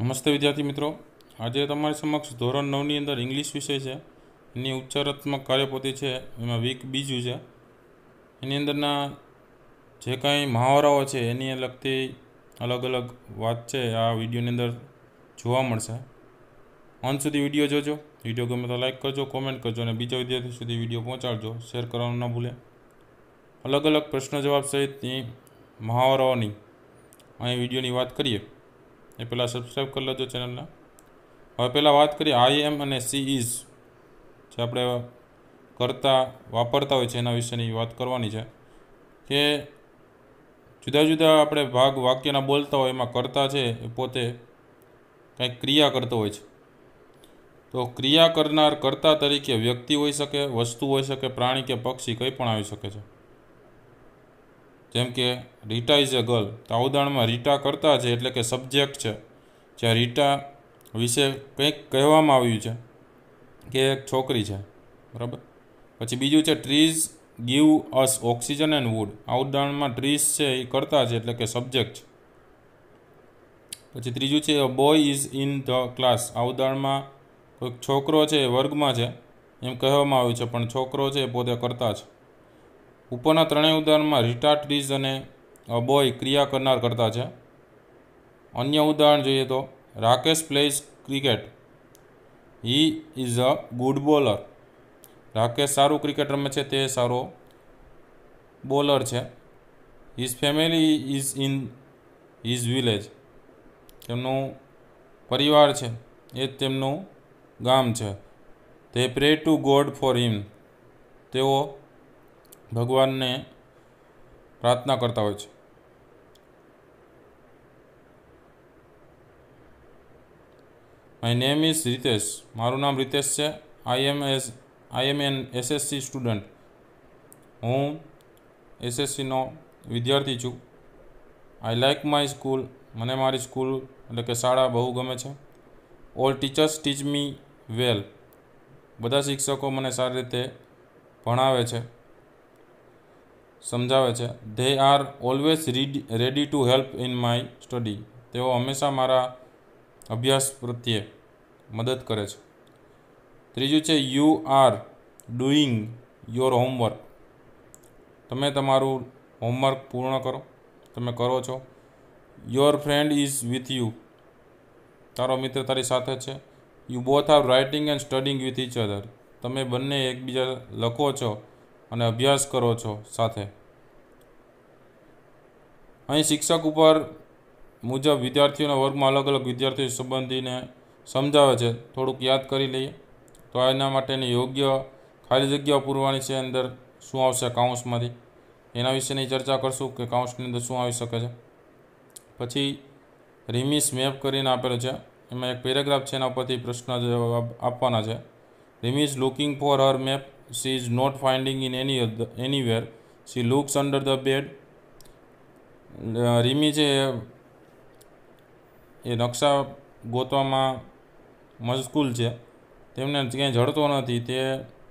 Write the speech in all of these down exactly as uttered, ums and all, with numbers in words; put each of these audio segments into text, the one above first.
નમસ્તે વિદ્યાર્થી મિત્રો, આજે તમારી સમક્ષ ધોરણ નવની અંદર ઇંગ્લિશ વિષય છે એની ઉચ્ચારાત્મક કાર્યપોથી છે એમાં વીક બીજું છે. એની અંદરના જે કાંઈ મહાવરાઓ છે એની લગતી અલગ અલગ વાત છે આ વિડીયોની અંદર જોવા મળશે. અંત સુધી વિડીયો જોજો. વિડીયો ગમે તો લાઈક કરજો, કોમેન્ટ કરજો અને બીજા વિદ્યાર્થી સુધી વિડીયો પહોંચાડજો, શેર કરવાનું ન ભૂલે. અલગ અલગ પ્રશ્ન જવાબ સહિતની મહાવરાઓની અહીં વિડીયોની વાત કરીએ એ પહેલાં સબસ્ક્રાઈબ કરી લેજો ચેનલને. હવે પહેલાં વાત કરીએ આઈ એમ અને સી ઇઝ, જે આપણે કરતા વાપરતા હોય છે એના વિશેની વાત કરવાની છે. કે જુદા જુદા આપણે ભાગ વાક્યના બોલતા હોય એમાં કરતા છે એ પોતે કંઈક ક્રિયા કરતો હોય છે. તો ક્રિયા કરનાર કર્તા તરીકે વ્યક્તિ હોઈ શકે, વસ્તુ હોઈ શકે, પ્રાણી કે પક્ષી કંઈ પણ આવી શકે છે. જેમ કે રીટા ઇઝ અ ગર્લ, તો આ ઉદાહરણમાં રીટા કરતા છે એટલે કે સબ્જેક્ટ છે. જ્યાં રીટા વિશે કંઈક કહેવામાં આવ્યું છે કે એક છોકરી છે, બરાબર. પછી બીજું છે trees give us oxygen and wood, આ ઉદાહરણમાં ટ્રીઝ છે એ કરતા છે એટલે કે સબ્જેક્ટ છે. પછી ત્રીજું છે a boy is in the class, આ ઉદાહરણમાં કોઈક છોકરો છે એ વર્ગમાં છે એમ કહેવામાં આવ્યું છે, પણ છોકરો છે એ પોતે કરતા છે. ઉપરના ત્રણેય ઉદાહરણમાં રીટા, ટ્રીઝ અને અ બોય ક્રિયા કરનાર કરતા છે. અન્ય ઉદાહરણ જોઈએ તો Rakesh plays cricket, he is a good bowler, Rakesh સારું ક્રિકેટ રમે છે, તે સારો બોલર છે. His family is in his village, તેમનું પરિવાર છે એ જ તેમનું ગામ છે. તે pray to God for him, તેઓ ભગવાનને પ્રાર્થના કરતા હોય છે. માય નેમ ઇઝ રીતેશ, મારું નામ રીતેશ છે. I am as I am an SSC student, હું એસએસસીનો વિદ્યાર્થી છું. આઈ લાઇક માય સ્કૂલ, મને મારી સ્કૂલ એટલે કે શાળા બહુ ગમે છે. ઓલ ટીચર્સ ટીચ મી વેલ, બધા શિક્ષકો મને સારી રીતે ભણાવે છે, સમજાવે છે. They are always ready to help in my study, તેઓ હંમેશા મારા અભ્યાસ પ્રત્યે મદદ કરે છે. ત્રીજું છે you are doing your homework, તમે તમારું હોમવર્ક પૂર્ણ કરો, તમે કરો છો. Your friend is with you, તારો મિત્ર તારી સાથે છે. You both are writing and studying with each other, તમે બંને એકબીજા લખો છો અને અભ્યાસ કરો છો સાથે. અહીં શિક્ષક ઉપર મુજબ વિદ્યાર્થીઓના વર્ગમાં અલગ અલગ વિદ્યાર્થીઓ સંબંધીને સમજાવે છે. થોડુંક યાદ કરી લઈએ તો એના માટેની યોગ્ય ખાલી જગ્યાઓ પૂરવાની છે. અંદર શું આવશે કાઉન્સમાંથી, એના વિશેની ચર્ચા કરશું કે કાઉન્સની અંદર શું આવી શકે છે. પછી રીમિસ મેપ કરીને આપેલો છે, એમાં એક પેરેગ્રાફ છે, એના ઉપરથી પ્રશ્ન જવાબ આપવાના છે. Rimi's looking for her map, she is not finding in any anywhere, she looks under the bed. Rimi છે એ નકશા ગોતવામાં મશગુલ છે, તેમને ક્યાંય જડતો નથી, તે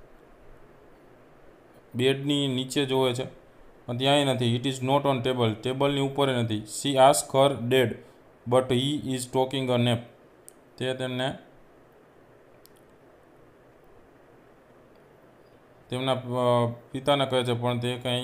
બેડની નીચે જોવે છે પણ ત્યાંય નથી. It is not on table, ટેબલની ઉપર નથી. She ask her dad but he is talking a nap, તે તેમને તેમના પિતાને કહે છે પણ તે કંઈ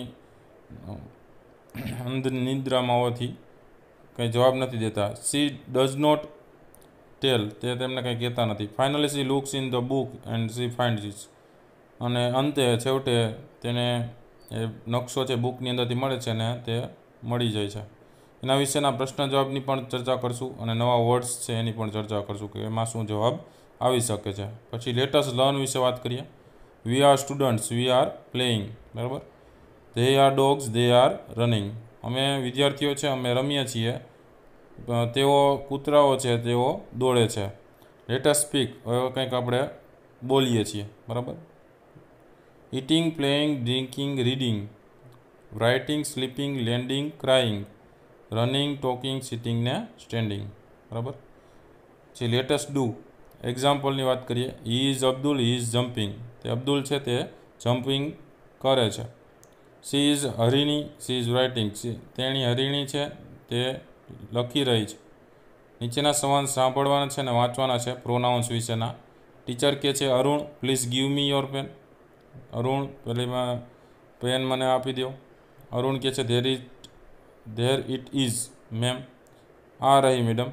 અંધ નિદ્રામાં હોવાથી કંઈ જવાબ નથી દેતા. સી ડઝ નોટ ટેલ, તે તેમને કંઈ કહેતા નથી. Finally she looks in the book and she finds it, અને અંતે છેવટે તેને એ નકશો છે બુકની અંદરથી મળે છે અને તે મળી જાય છે. એના વિશેના પ્રશ્ન જવાબની પણ ચર્ચા કરશું અને નવા વર્ડ્સ છે એની પણ ચર્ચા કરશું કે એમાં શું જવાબ આવી શકે છે. પછી લેટેસ્ટ લર્ન વિશે વાત કરીએ. We are students, we are playing, બરાબર. They are dogs, they are running, અમે વિદ્યાર્થીઓ છે અમે રમીએ છીએ, તેઓ કૂતરાઓ છે તેઓ દોડે છે. લેટેસ્ટ સ્પીક, હવે કંઈક આપણે બોલીએ છીએ, બરાબર. Eating, playing, drinking, reading, writing, sleeping, landing, crying, running, talking, sitting ને સ્ટેન્ડિંગ, બરાબર. જે લેટેસ્ટ ડુ, એક્ઝામ્પલની વાત કરીએ. He is Abdul, he is jumping, તે અબ્દુલ છે તે જમ્પિંગ કરે છે. She is Harini, she is writing, તેણી હરિણી છે તે લખી રહી છે. નીચેના સંવાદ સાંભળવાના છે અને વાંચવાના છે પ્રોનાઉન્સ વિશેના. ટીચર કહે છે, Arun please give me your pen. Arun પેલીમાં પેન મને આપી દો. અરુણ કહે છે, there is there it is ma'am. આ રહી મેડમ.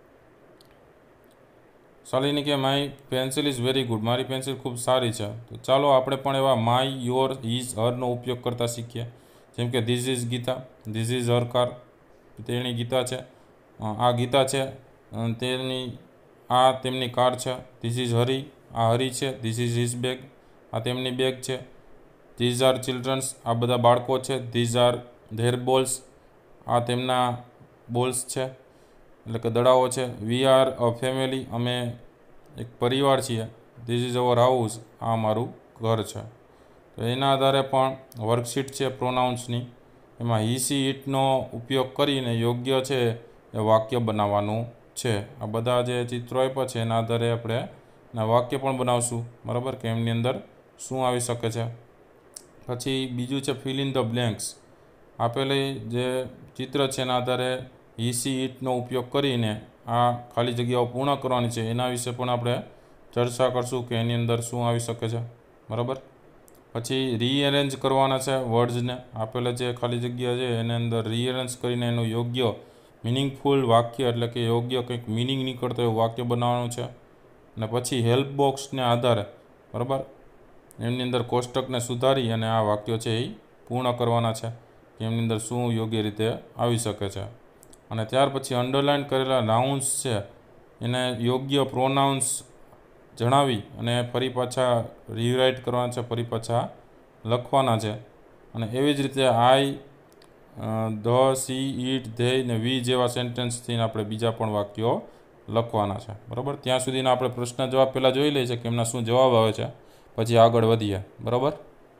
શાલિની કે my pencil is very good. મારી પેન્સિલ ખૂબ સારી છે. તો ચાલો આપણે પણ એવા માય, યોર, ઇઝ, હરનો ઉપયોગ કરતા શીખીએ. જેમ કે this is Geeta, this is her car, તેની ગીતા છે, આ ગીતા છે, તેની આ તેમની કાર છે. ધીસ ઇઝ હરી, આ હરી છે. ધીસ ઇઝ હિઝ બેગ, આ તેમની બેગ છે. ધીઝ આર ચિલ્ડ્રન્સ, આ બધા બાળકો છે. ધીઝ આર ધેર બોલ્સ, આ તેમના બોલ્સ છે, એટલે કે દડાઓ છે. વી આર અ ફેમિલી, અમે એક પરિવાર છીએ. ધીસ ઇઝ અવર હાઉસ, આ અમારું ઘર છે. તો એના આધારે પણ વર્કશીટ છે પ્રોનાઉન્સની, એમાં હી સી ઇટનો ઉપયોગ કરીને યોગ્ય છે એ વાક્ય બનાવવાનું છે. આ બધા જે ચિત્રો આપ્યા છે એના આધારે આપણે ના વાક્ય પણ બનાવશું, બરાબર, કે એમની અંદર શું આવી શકે છે. પછી બીજું છે ફિલ ઇન ધ બ્લેન્ક્સ. આપેલી જે ચિત્ર છે એના આધારે હી સી ઇટનો ઉપયોગ કરીને આ ખાલી જગ્યાઓ પૂર્ણ કરવાની છે. એના વિશે પણ આપણે ચર્ચા કરશું કે એની અંદર શું આવી શકે છે, બરાબર. પછી રીએરેન્જ કરવાના છે વર્ડ્સને. આપેલા જે ખાલી જગ્યા છે એની અંદર રીએરેન્જ કરીને એનું યોગ્ય મિનિંગફુલ વાક્ય, એટલે કે યોગ્ય કંઈક મિનિંગ નીકળતો એવું વાક્ય બનાવવાનું છે. અને પછી હેલ્પ બોક્સને આધારે, બરાબર, એમની અંદર કોષ્ટકને સુધારી અને આ વાક્યો છે એ પૂર્ણ કરવાના છે, એમની અંદર શું યોગ્ય રીતે આવી શકે છે. અને ત્યાર પછી અંડરલાઇન કરેલા નાઉન્સ છે એને યોગ્ય પ્રોનાઉન્સ જણાવી અને ફરી પાછા રીરાઇટ કરવાના છે, ફરી પાછા લખવાના છે. અને એવી જ રીતે I, the, she, it, they ને વી જેવા સેન્ટેન્સથી આપણે બીજા પણ વાક્યો લખવાના છે, બરાબર. ત્યાં સુધીના આપણે પ્રશ્ન જવાબ પહેલાં જોઈ લઈએ છીએ કે એમના શું જવાબ આવે છે, પછી આગળ વધીએ, બરાબર.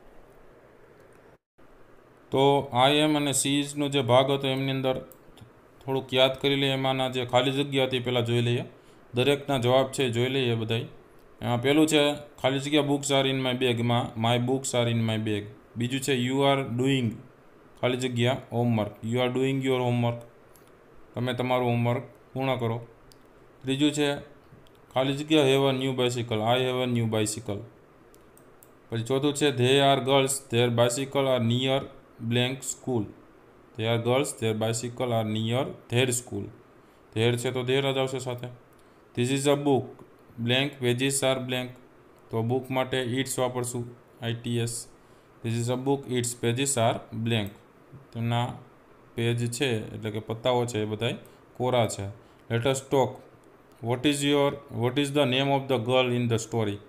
તો આઈ એમ અને સી ઇઝનો જે ભાગ હતો એમની અંદર થોડુંક યાદ કરી લઈએ. એમાંના જે ખાલી જગ્યા હતી પહેલાં જોઈ લઈએ, દરેકના જવાબ છે જોઈ લઈએ બધાય. એમાં પહેલું છે ખાલી જગ્યા બુક્સ આર ઇન માય બેગમાં my books are in my bag. બીજું છે યુ આર ડુઈંગ ખાલી જગ્યા homework, you are doing your homework, તમે તમારું હોમવર્ક પૂર્ણ કરો. ત્રીજું છે ખાલી જગ્યા have a new bicycle, I have a new bicycle. પછી ચોથું છે they are girls their bicycle are near blank school, they are girls their bicycle are near their school. Their છે તો ધેર જ આવશે સાથે. This is a book blank pages are blank, તો book માટે ઇટ્સ વાપરશું, I T S. This is a book its pages are blank, તેમના page છે એટલે કે પત્તાઓ છે એ બધા કોરા છે. Let us talk what is your what is the name of the girl in the story.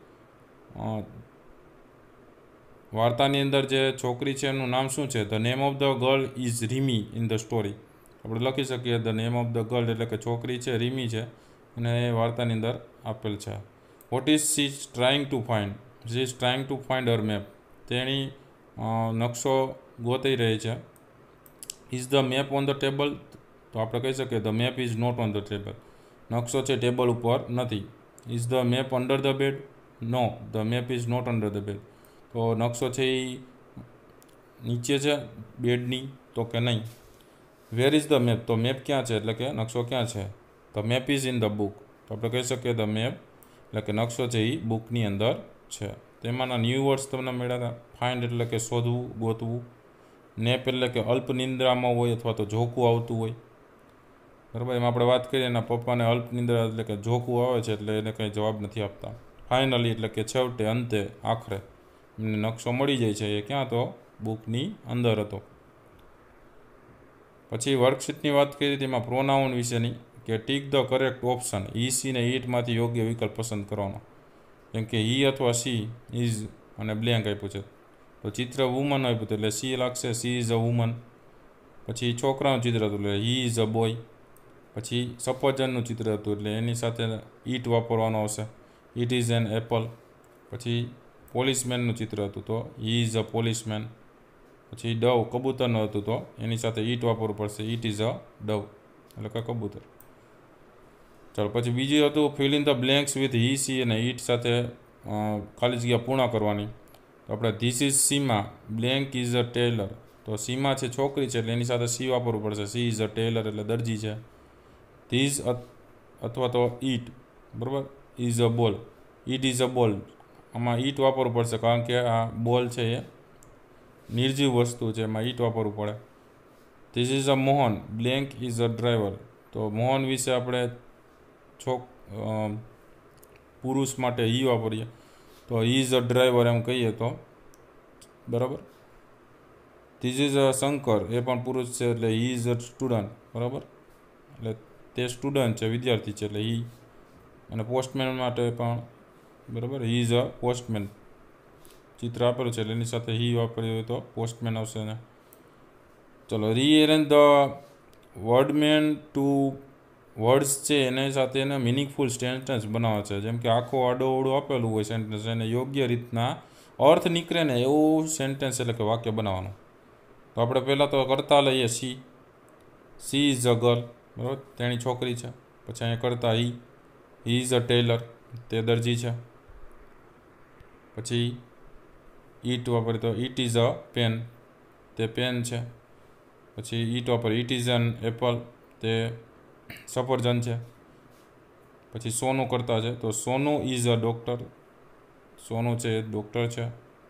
વાર્તાની અંદર જે છોકરી છે એનું નામ શું છે? The name of the girl is Rimi in the story. આપણે લખી શકીએ the name of the girl એટલે કે છોકરી છે રીમી છે અને એ વાર્તાની અંદર આપેલ છે. What is she trying to find? She is trying to find her map. તેણી નકશો ગોતી રહી છે. Is the map on the table? તો આપણે કહી શકીએ the map is not on the table. નકશો છે ટેબલ ઉપર નથી. Is the map under the bed? No, the map is not under the bed. તો નકશો છે એ નીચે છે બેડની? તો કે નહીં. Where is the map? તો મેપ ક્યાં છે એટલે કે નકશો ક્યાં છે? The map is in the book. તો આપણે કહી શકીએ ધ મેપ એટલે કે નકશો છે એ બુકની અંદર છે. તેમાંના ન્યૂ વર્ડ્સ તમને મળ્યા હતા. ફાઇન્ડ એટલે કે શોધવું, ગોતવું. નેપ એટલે કે અલ્પ નિંદ્રામાં હોય અથવા તો ઝોકું આવતું હોય, બરાબર. એમાં આપણે વાત કરીએ એના પપ્પાને અલ્પ નિંદ્રા એટલે કે ઝોકું આવે છે એટલે એને કંઈ જવાબ નથી આપતા. ફાઇનલી એટલે કે છેવટે, અંતે, આખરે એમને નકશો મળી જાય છે. એ ક્યાં? તો બુકની અંદર હતો. પછી વર્કશીટની વાત કરી તેમાં પ્રોનાઉન વિશેની કે tick the correct option. He, she ને ઇટમાંથી યોગ્ય વિકલ્પ પસંદ કરવાનો. જેમ કે ઈ અથવા સી, ઇઝ અને બ્લેન્ક આપ્યું છે. તો ચિત્ર વુમન આપ્યું હતું એટલે સી લાગશે, સી ઇઝ અ વુમન. પછી છોકરાનું ચિત્ર હતું એટલે હી ઇઝ અ બોય. પછી સફરજનનું ચિત્ર હતું એટલે એની સાથે ઈટ વાપરવાનો આવશે, ઇટ ઇઝ એન એપલ. પછી પોલીસમેનનું ચિત્ર હતું તો હી ઇઝ અ પોલીસમેન. પછી ડવ કબૂતરનું હતું તો એની સાથે ઈટ વાપરવું પડશે, ઇટ ઇઝ અ ડવ એટલે કે કબૂતર. ચાલો પછી બીજું હતું fill in the blanks with he, she અને ઇટ સાથે ખાલી જગ્યા પૂર્ણ કરવાની. તો આપણે this is Seema blank is a tailor. તો સીમા છે છોકરી છે એટલે એની સાથે સી વાપરવું પડશે, સી ઇઝ અ ટેલર એટલે દરજી છે. ધીઝ અથવા તો ઈટ, બરાબર, ઇઝ અ બોલ, ઈટ ઇઝ અ બોલ, આમાં ઈટ વાપરવું પડશે કારણ કે આ બોલ છે એ નિર્જીવ વસ્તુ છે, એમાં ઈટ વાપરવું પડે. This is a Mohan, blank is a driver. તો મોહન વિશે આપણે છોક પુરુષ માટે હી વાપરીએ તો હી ઇઝ અ ડ્રાઈવર એમ કહીએ તો બરાબર. ધીસ ઇઝ અ શંકર, એ પણ પુરુષ છે એટલે હી ઇઝ અ સ્ટુડન્ટ, બરાબર, એટલે તે સ્ટુડન્ટ છે, વિદ્યાર્થી છે એટલે હી. અને પોસ્ટમેન માટે પણ બરાબર, હી ઇઝ અ પોસ્ટમેન, ચિત્ર આપેલું છે એટલે એની સાથે હી વાપર્યું હોય તો પોસ્ટમેન આવશે ને. ચલો, rearrange the word men to words છે એની સાથે એને મિનિંગફુલ સેન્ટેન્સ બનાવે છે. જેમ કે આખો આડોઅવળું આપેલું હોય સેન્ટેન્સ, એને યોગ્ય રીતના અર્થ નીકળે ને એવું સેન્ટેન્સ એટલે કે વાક્ય બનાવવાનું. તો આપણે પહેલાં તો કરતા લઈએ she, she is a girl, બરાબર, તેની છોકરી છે. પછી અહીંયા કરતા હી, હી ઇઝ અ ટેલર, તે દરજી છે. પછી ઈટ વાપરીએ તો ઇટ ઇઝ અ પેન, તે પેન છે. પછી ઈટ વાપરીએ ઇટ ઇઝ એન એપલ, તે સફરજન છે. પછી સોનું કરતા છે તો સોનું ઇઝ અ ડૉક્ટર, સોનું છે એ ડૉક્ટર છે.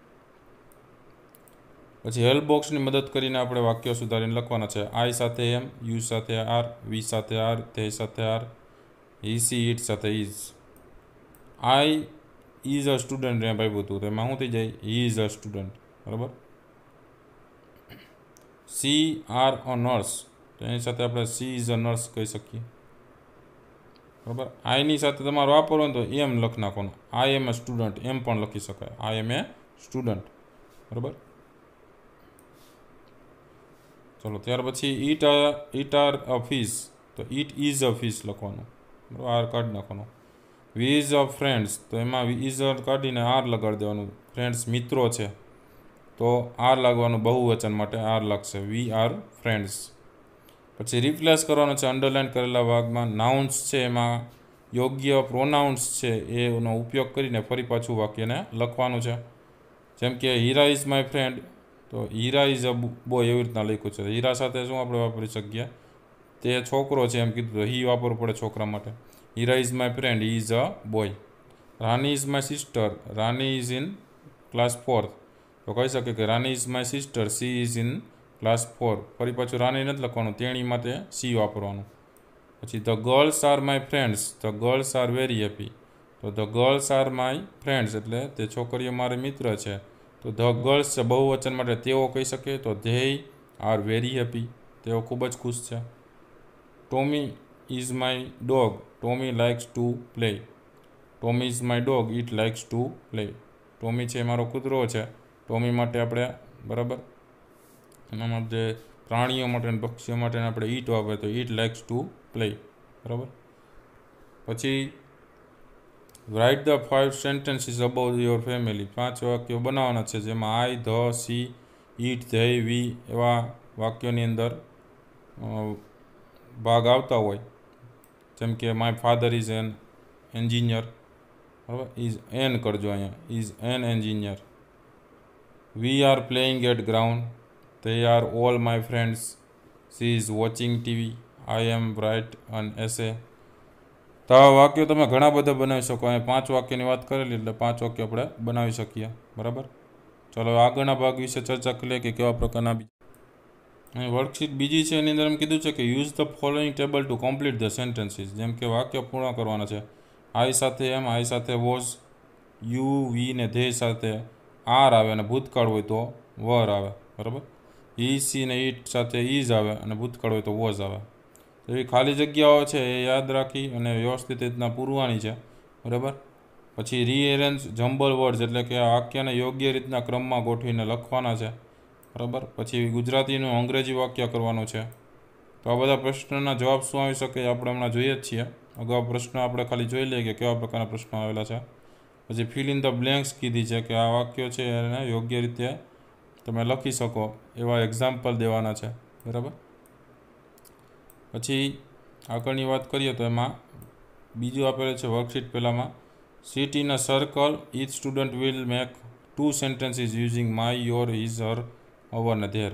પછી હેલ્પ બોક્સની મદદ કરીને આપણે વાક્યો સુધારીને લખવાના છે. આઈ સાથે એમ, યુ સાથે આર, વી સાથે આર, તે સાથે આર, હી સી ઇટ સાથે is. I is a student એમ આપ્યું હતું તો એમાં શું થઈ જાય, હી ઇઝ અ સ્ટુડન્ટ, બરાબર. સી આર અ નર્સ, તો એની સાથે આપણે સી ઇઝ અ નર્સ કહી શકીએ, બરાબર. આઈની સાથે તમારે વાપરવાનું તો એમ લખી નાખવાનું, આઈ એમ એ સ્ટુડન્ટ એમ પણ લખી શકાય, આઈ એમ એ સ્ટુડન્ટ, બરાબર. ચલો, ત્યાર પછી ઈટ ઈટ આર અ ફિશ, તો ઈટ ઇઝ અ ફિશ લખવાનું, બરાબર, આર કાઢી નાખવાનું. વી ઇઝ અ ફ્રેન્ડ્સ, તો એમાં વી ઇઝ અ કાઢીને આર લગાડી દેવાનું. ફ્રેન્ડ્સ મિત્રો છે તો આર લાગવાનું, બહુવચન માટે આર લાગશે, વી આર ફ્રેન્ડ્સ. પછી રિપ્લેસ કરવાનો છે અંડરલાઇન કરેલા ભાગમાં. નાઉન્સ છે એમાં યોગ્ય પ્રોનાઉન્સ છે એનો ઉપયોગ કરીને ફરી પાછું વાક્યને લખવાનું છે. જેમ કે હીરા ઇઝ માય ફ્રેન્ડ, તો હીરા ઇઝ અ બોય એવી રીતના લખ્યું છે. હીરા સાથે શું આપણે વાપરી શકીએ, તે છોકરો છે એમ કીધું તો હી વાપરવું પડે છોકરા માટે. Heera is my friend, he is a boy. Rani is my sister, Rani is in class fourth, તો કહી શકે કે Rani is my sister, she is in class four. ફરી પાછું રાની નથી લખવાનું, તેણી માટે સી વાપરવાનું. પછી the girls are my friends, the girls are very happy, તો the girls are my friends એટલે તે છોકરીઓ મારી મિત્ર છે. તો ધ ગર્લ્સ છે બહુવચન માટે તેઓ કહી શકે તો ધેય આર વેરી હેપી, તેઓ ખૂબ જ ખુશ છે. Tommy is my dog, Tommy likes to play, Tommy is my dog, it likes to play. Tommy છે મારો કૂતરો છે, ટોમી માટે આપણે બરાબર એના માટે પ્રાણીઓ માટે અને પક્ષીઓ માટે આપણે ઈટ વાપરીએ તો ઇટ લાઇક્સ ટુ પ્લે, બરાબર. પછી write the five sentences about your family, પાંચ વાક્યો બનાવવાના છે જેમાં I, the, she, it, they, we એવા વાક્યોની અંદર ભાગ આવતા હોય. જેમ કે my father is an engineer, બરાબર, ઇઝ એન કરજો અહીંયા, is an engineer. We are playing at ground, they are all my friends, she is watching TV, I am write an essay. તો આ વાક્યો તમે ઘણા બધા બનાવી શકો. અહીં પાંચ વાક્યની વાત કરેલી એટલે પાંચ વાક્ય આપણે બનાવી શકીએ, બરાબર. ચાલો આગળના ભાગ વિશે ચર્ચા કરીએ કે કેવા પ્રકારના. અહીં વર્કશીટ બીજી છે એની અંદર એમ કીધું છે કે use the following table to complete the sentences. જેમ કે વાક્ય પૂર્ણ કરવાના છે. આઈ સાથે એમ, આઈ સાથે વોઝ, યુ, વી ને ધે સાથે આર આવે અને ભૂતકાળ હોય તો વર આવે, બરાબર. ઈ, સી ને ઈટ સાથે ઇઝ આવે અને ભૂતકાળ હોય તો વોઝ આવે. તો એવી ખાલી જગ્યાઓ છે એ યાદ રાખી અને વ્યવસ્થિત રીતના પૂરવાની છે, બરાબર. પછી રીએરેન્જ જમ્બલ વર્ડ્સ એટલે કે આ વાક્યને યોગ્ય રીતના ક્રમમાં ગોઠવીને લખવાના છે, બરાબર. પછી ગુજરાતીનું અંગ્રેજી વાક્ય કરવાનું છે. તો આ બધા પ્રશ્નના જવાબ શું આવી શકે આપણે હમણાં જોઈએ જ છીએ. અગાઉ પ્રશ્ન આપણે ખાલી જોઈ લઈએ કે કેવા પ્રકારના પ્રશ્નો આવેલા છે. પછી ફિલ ઇન ધ બ્લેન્ક્સ કીધી છે કે આ વાક્યો છે એને યોગ્ય રીતે તમે લખી શકો એવા એક્ઝામ્પલ દેવાના છે, બરાબર. પછી આગળની વાત કરીએ તો એમાં બીજું આપેલું છે વર્કશીટ પહેલાંમાં, sit in a circle, each student will make two sentences using my, your, his, her, our ને ધેર.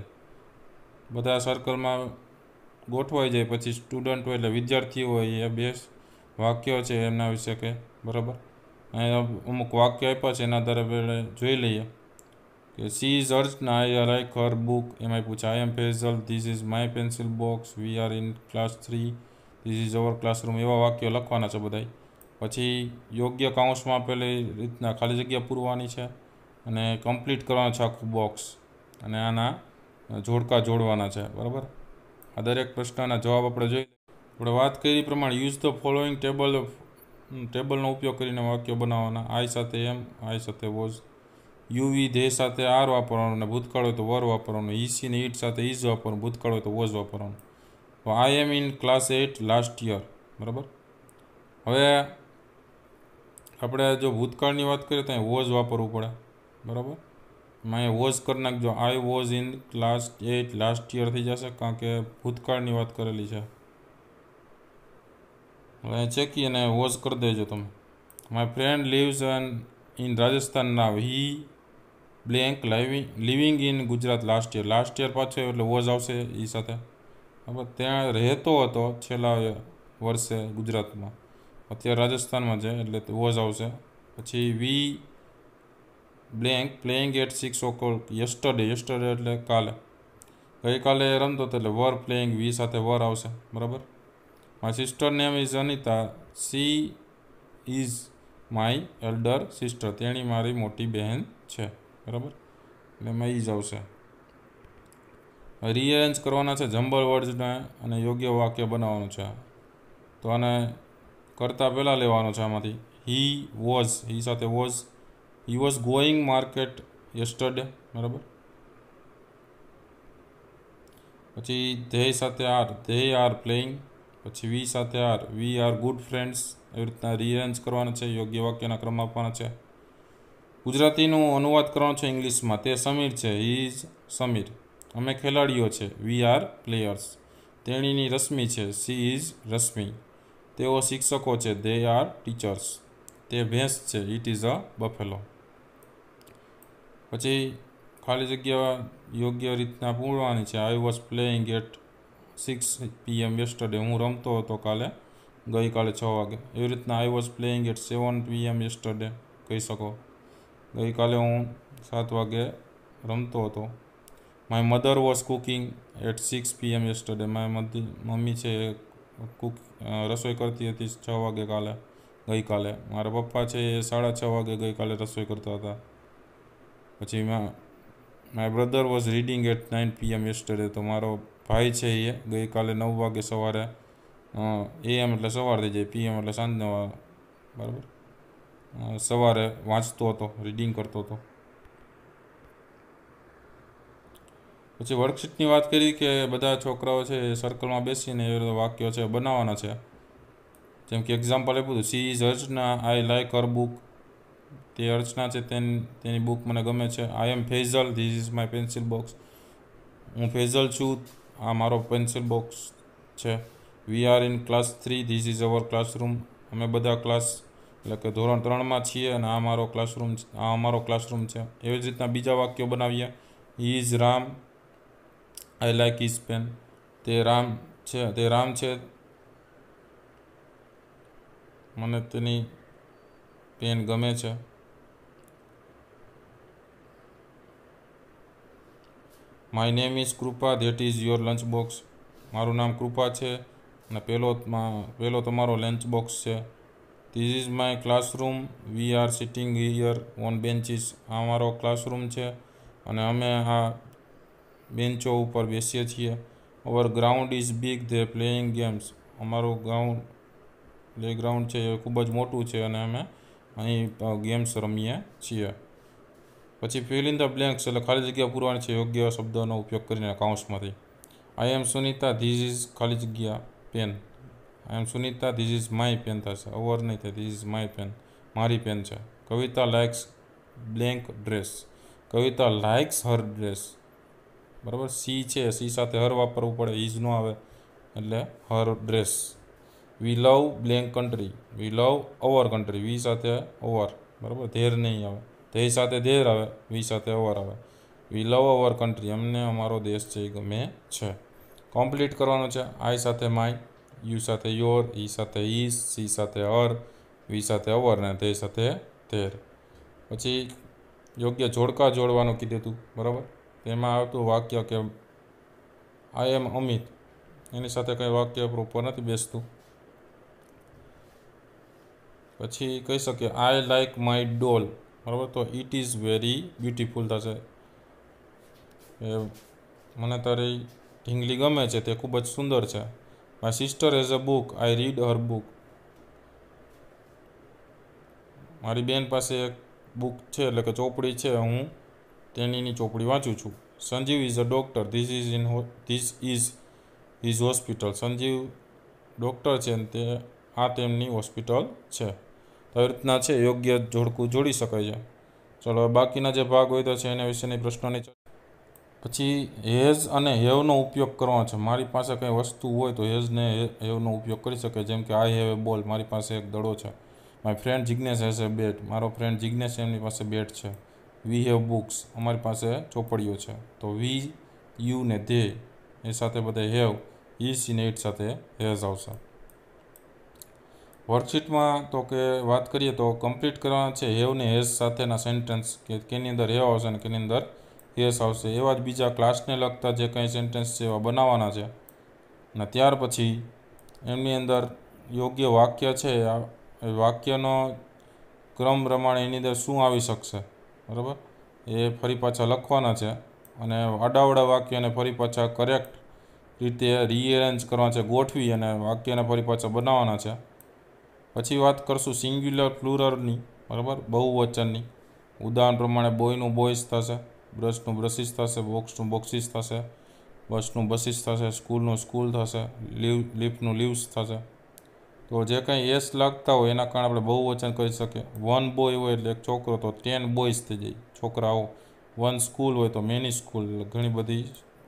બધા સર્કલમાં ગોઠવાઈ જાય પછી સ્ટુડન્ટ હોય એટલે વિદ્યાર્થીઓ હોય એ બે વાક્યો છે એમના વિશે કે બરાબર. અહીંયા અમુક વાક્ય આપ્યા છે એના આધારે આપણે જોઈ લઈએ કે she is Archana, I like her book. એમાં પૂછે I am Faizal, this is my pencil box, we are in class three, this is our classroom. એવા વાક્યો લખવાના છે બધાય. પછી યોગ્ય કાઉન્સમાં આપેલી રીતના ખાલી જગ્યા પૂરવાની છે અને કમ્પ્લીટ કરવાનું છે આખું બોક્સ, અને આના જોડકા જોડવાના છે બરાબર. આ દરેક પ્રશ્નના જવાબ આપણે જોઈ આપણે વાત કરી પ્રમાણે યુઝ ધ ફોલોઈંગ ટેબલ ટેબલનો ઉપયોગ કરીને વાક્યો બનાવવાના. આઈ સાથે એમ, આઈ સાથે વોઝ, યુવી ધે સાથે આર વાપરવાનું, અને ભૂતકાળ હોય તો વર વાપરવાનું. ઈસી ને ઈટ સાથે ઇઝ વાપરવાનું, ભૂતકાળ હોય તો વોઝ વાપરવાનું. તો I am in class at last year બરાબર. હવે આપણે જો ભૂતકાળની વાત કરીએ તો અહીં વોઝ વાપરવું પડે બરાબર. અહીંયા વોઝ કરી નાખજો, I was in class at last year થઈ જશે, કારણ કે ભૂતકાળની વાત કરેલી છે. હવે ચેકી અને વોઝ કરી દેજો તમે. My friend lives in Rajasthan now, he blank living living in Gujarat last year. Last year પાછો એટલે વોઝ આવશે એ સાથે બરાબર. ત્યાં રહેતો હતો છેલ્લા વર્ષે ગુજરાતમાં, અત્યારે રાજસ્થાનમાં છે એટલે વોઝ આવશે. પછી we blank playing at six o'clock yesterday, yesterday એટલે કાલે, ગઈકાલે રમતો હતો એટલે વર પ્લેઇંગ, વી સાથે વર આવશે બરાબર. My sister name is Anita, she is my elder sister. તેણી મારી મોટી બહેન છે બરાબર, એટલે એમાં ઈ જ આવશે. રીઅરેન્જ કરવાના છે જમ્બલ વર્ડ્સને અને યોગ્ય વાક્ય બનાવવાનું છે. તો આને કરતાં પહેલાં લેવાનું છે આમાંથી. હી વોઝ, હી સાથે was, he was going market yesterday બરાબર. પછી ધે સાથે આર, ધે આર પ્લેઇંગ. પછી વી સાથે are, we are good friends. એવી રીતના રીઅરેન્જ કરવાના છે, યોગ્ય વાક્યના ક્રમ આપવાના છે. ગુજરાતીનું અનુવાદ કરવાનો છે ઇંગ્લિશમાં. તે સમીર છે, હી ઇઝ સમીર. અમે ખેલાડીઓ છે, વી આર પ્લેયર્સ. તેણીની રશ્મિ છે, સી ઇઝ રશ્મિ. તેઓ શિક્ષકો છે, દે આર ટીચર્સ. તે ભેંસ છે, ઇટ ઇઝ અ બફેલો. પછી ખાલી જગ્યા યોગ્ય રીતના પૂરવાની છે. I was playing at six PM yesterday. હું રમતો હતો કાલે ગઈકાલે છ વાગે. એવી રીતના I was playing at seven PM yesterday કહી શકો. ગઈકાલે હું સાત વાગે રમતો હતો. My mother was cooking at six PM yesterday. My mummy છે એ કુક રસોઈ કરતી હતી છ વાગે કાલે ગઈકાલે. મારા પપ્પા છે એ સાડા છ વાગે ગઈકાલે રસોઈ કરતા હતા. પછી my brother was reading at nine PM yesterday. તો મારો ભાઈ છે એ ગઈકાલે નવ વાગે સવારે, એએમ એટલે સવાર થઈ જાય, પીએમ એટલે સાંજના બરાબર, સવારે વાંચતો હતો, રીડિંગ કરતો હતો. પછી વર્કશીટની વાત કરી કે બધા છોકરાઓ છે એ સર્કલમાં બેસીને એ વાક્યો છે બનાવવાના છે. જેમ કે એક્ઝામ્પલ આપ્યું હતું, she is Archana, I like her book. તે અર્ચના છે, તેની તેની બુક મને ગમે છે. I am Faizal, this is my pencil box. હું ફેઝલ છું, આ મારો પેન્સિલ બોક્સ છે. We are in class three, this is our classroom. અમે બધા ક્લાસ એટલે કે ધોરણ ત્રણમાં છીએ અને આ મારો ક્લાસરૂમ આ અમારો ક્લાસરૂમ છે. એવી જ રીતના બીજા વાક્યો બનાવીએ. He is Ram, I like his pen. તે રામ છે, તે રામ છે, મને તેની પેન ગમે છે. My name is Kripa, that is your lunch box. મારું નામ કૃપા છે અને પહેલો પહેલો તમારો લંચ બોક્સ છે. This is my classroom, we are sitting here on benches. આ અમારો ક્લાસરૂમ છે અને અમે આ બેન્ચો ઉપર બેસીએ છીએ. Our ground is big, they playing games. અમારું ગ્રાઉન્ડ પ્લે ગ્રાઉન્ડ છે એ ખૂબ જ મોટું છે અને અમે અહીં ગેમ્સ રમીએ છીએ. પછી ફિલ ઇન ધ બ્લેન્ક્સ એટલે ખાલી જગ્યા પૂરવાની છે યોગ્ય શબ્દોનો ઉપયોગ કરીને કાઉન્સમાંથી. I am Sunita, this is ખાલી જગ્યા pen. I am Sunita, this is my pen થશે, અવર નહીં થાય, ધીસ ઇઝ માય પેન, મારી પેન છે. Kavita likes blank dress. Kavita likes her dress બરાબર. સી છે, સી સાથે હર વાપરવું પડે, ઇઝ નો આવે એટલે her dress. We love blank country, we love our country, we સાથે ઓવર બરાબર, ધેર નહીં આવે. ધે સાથે ધેર આવે, વી સાથે ઓવર આવે. વી લવ અવર કન્ટ્રી, અમને અમારો દેશ છે એ ગમે છે. કમ્પ્લીટ કરવાનો છે. આઈ સાથે માય, યુ સાથે યોર, ઈ સાથે ઈઝ, સી સાથે હર, વી સાથે અવર અને તે સાથે ધેર. પછી યોગ્ય જોડકા જોડવાનું કીધું હતું, બરાબર. તેમાં આવતું વાક્ય કે આઈ એમ અમિત, એની સાથે કંઈ વાક્ય પ્રોપર નથી બેસતું. પછી કહી શકીએ આઈ લાઈક માય ડોલ, બરાબર. તો ઇટ ઇઝ વેરી બ્યુટીફુલ થશે. એ મને તારી ઢીંગલી ગમે છે, તે ખૂબ જ સુંદર છે. My sister has a book, I read her book. મારી બેન પાસે એક બુક છે, એટલે કે ચોપડી છે, હું તેનીની ચોપડી વાંચું છું. Sanjeev is a doctor, this is in this is his hospital. Sanjeev doctor છે ને તે આ તેમની હોસ્પિટલ છે. તો આવી રીતના છે યોગ્ય જોડકું જોડી શકાય છે. ચલો બાકીના જે ભાગ હોય તો છે એના વિશેની પ્રશ્નોની. પછી હેઝ અને હેવનો ઉપયોગ કરવાનો છે. મારી પાસે કંઈ વસ્તુ હોય તો હેઝ ને હેવનો ઉપયોગ કરી શકે. જેમ કે આઈ હેવ એ બોલ, મારી પાસે એક દડો છે. My friend Jignesh has a bat, મારો ફ્રેન્ડ જિગ્નેશ એમની પાસે બેટ છે. વી હેવ બુક્સ, અમારી પાસે ચોપડીઓ છે. તો વી, યુ ને ધે એ સાથે બધા હેવ, ઈ સી ને ઇટ સાથે હેઝ આવશે. વર્કશીટમાં તો કે વાત કરીએ તો કમ્પ્લીટ કરવાના છે હેવ ને હેઝ સાથેના સેન્ટેન્સ, કે કેની અંદર હેવ આવશે અને કેની અંદર હેઝ આવશે. એવા જ બીજા ક્લાસને લગતા જે કંઈ સેન્ટેન્સ છે એવા બનાવવાના છે. અને ત્યાર પછી એમની અંદર યોગ્ય વાક્ય છે, એ વાક્યનો ક્રમ પ્રમાણે એની અંદર શું આવી શકશે, બરાબર, એ ફરી પાછા લખવાના છે. અને આડાવડા વાક્યને ફરી પાછા કરેક્ટ રીતે રીએરેન્જ કરવા છે, ગોઠવી અને વાક્યને ફરી પાછા બનાવવાના છે. પછી વાત કરશું સિંગ્યુલર પ્લુરલની, બરાબર, બહુવચનની. ઉદાહરણ પ્રમાણે બોયનું બોયસ થશે, બ્રશનું બ્રશિસ થશે, બોક્સનું બોક્સિસ થશે, બસનું બસીસ થશે, સ્કૂલનું સ્કૂલ થશે, લીવ લીફનું લીવ્સ થશે. તો જે કંઈ એસ લાગતા હોય એના કારણે આપણે બહુવચન કહી શકીએ. વન બોય હોય એટલે એક છોકરો, તો ટેન બોયઝ થઈ જાય, છોકરાઓ. વન સ્કૂલ હોય તો મેની સ્કૂલ, ઘણી બધી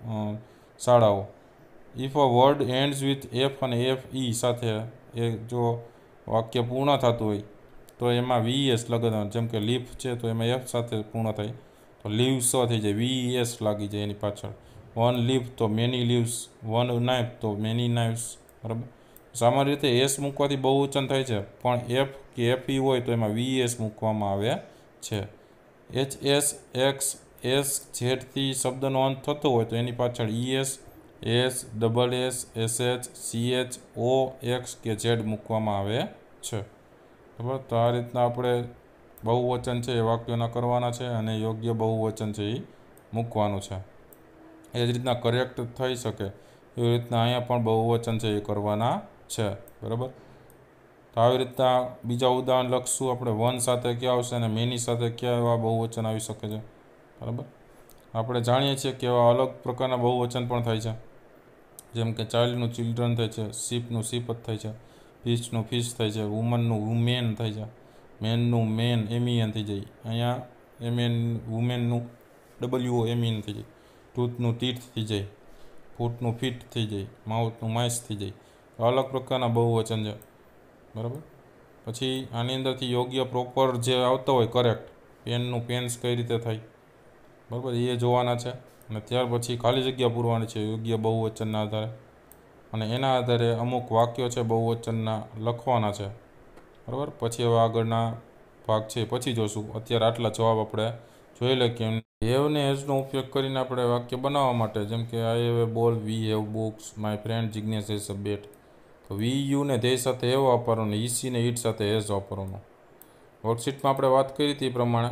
શાળાઓ. If a word ends with F અને એફ ઈ સાથે એ જો વાક્ય પૂર્ણ થતું હોય તો એમાં વી એસ લગાડવાનું. જેમ કે લીફ છે તો એમાં એફ સાથે પૂર્ણ થાય તો લીવ્સ થઈ જાય, વી એસ લાગી જાય એની પાછળ. વન લીફ તો મેની લીવ્સ, વન નાઇફ તો મેની નાઇફ્સ, બરાબર. સામાન્ય રીતે એસ મૂકવાથી બહુવચન થાય છે, પણ એફ કે એફ ઈ હોય તો એમાં વી એસ મૂકવામાં આવે છે. એચ એસ એક્સ એસ ઝેડથી શબ્દનો અંત થતો હોય તો એની પાછળ E S, S, double S, S H, C H, O, X કે ઝેડ મૂકવામાં આવે છે, બરાબર. તો આ રીતના આપણે બહુવચન છે એ વાક્યોના કરવાના છે અને યોગ્ય બહુવચન છે એ મૂકવાનું છે. એ જ રીતના કરેક્ટ થઈ શકે એવી રીતના અહીંયા પણ બહુવચન છે એ કરવાના છે, બરાબર. તો આવી રીતના બીજા ઉદાહરણ લખશું આપણે. વન સાથે ક્યાં આવશે અને મેની સાથે ક્યાં એવા બહુવચન આવી શકે છે, બરાબર. આપણે જાણીએ છીએ કે એવા અલગ પ્રકારના બહુવચન પણ થાય છે. જેમ કે ચાઇલ્ડનું ચિલ્ડ્રન થાય છે, શીપનું શીપ જ થાય છે, ફિશનું ફિશ થાય છે, વુમનનું વુમેન થાય છે, મેનનું મેન એમિયન થઈ જાય. અહીંયા એમેન વુમેનનું ડબલ્યુ એમિયન થઈ જાય, ટૂથનું ટીથ થઈ જાય, ફૂટનું ફીટ થઈ જાય, માઉથનું માઇસ થઈ જાય. અલગ પ્રકારના બહુવચન છે, બરાબર. પછી આની અંદરથી યોગ્ય પ્રોપર જે આવતા હોય કરેક્ટ, પેનનું પેન્સ કઈ રીતે થાય, બરાબર, એ જોવાના છે. અને ત્યાર પછી ખાલી જગ્યા પૂરવાની છે યોગ્ય બહુવચનના આધારે. અને એના આધારે અમુક વાક્યો છે બહુવચનના લખવાના છે, બરાબર. પછી હવે આગળના ભાગ છે પછી જોશું. અત્યારે આટલા જવાબ આપણે જોઈ લે કે હેવ ને હેઝનો ઉપયોગ કરીને આપણે વાક્ય બનાવવા માટે, જેમ કે I have a ball, we have books, my friend Jignesh has a bat. તો વી યુ ને ધે સાથે હેવ વાપરવાનું, ઈ સી ને ઇટ સાથે હેઝ વાપરવાનું. વર્કશીટમાં આપણે વાત કરી હતી એ પ્રમાણે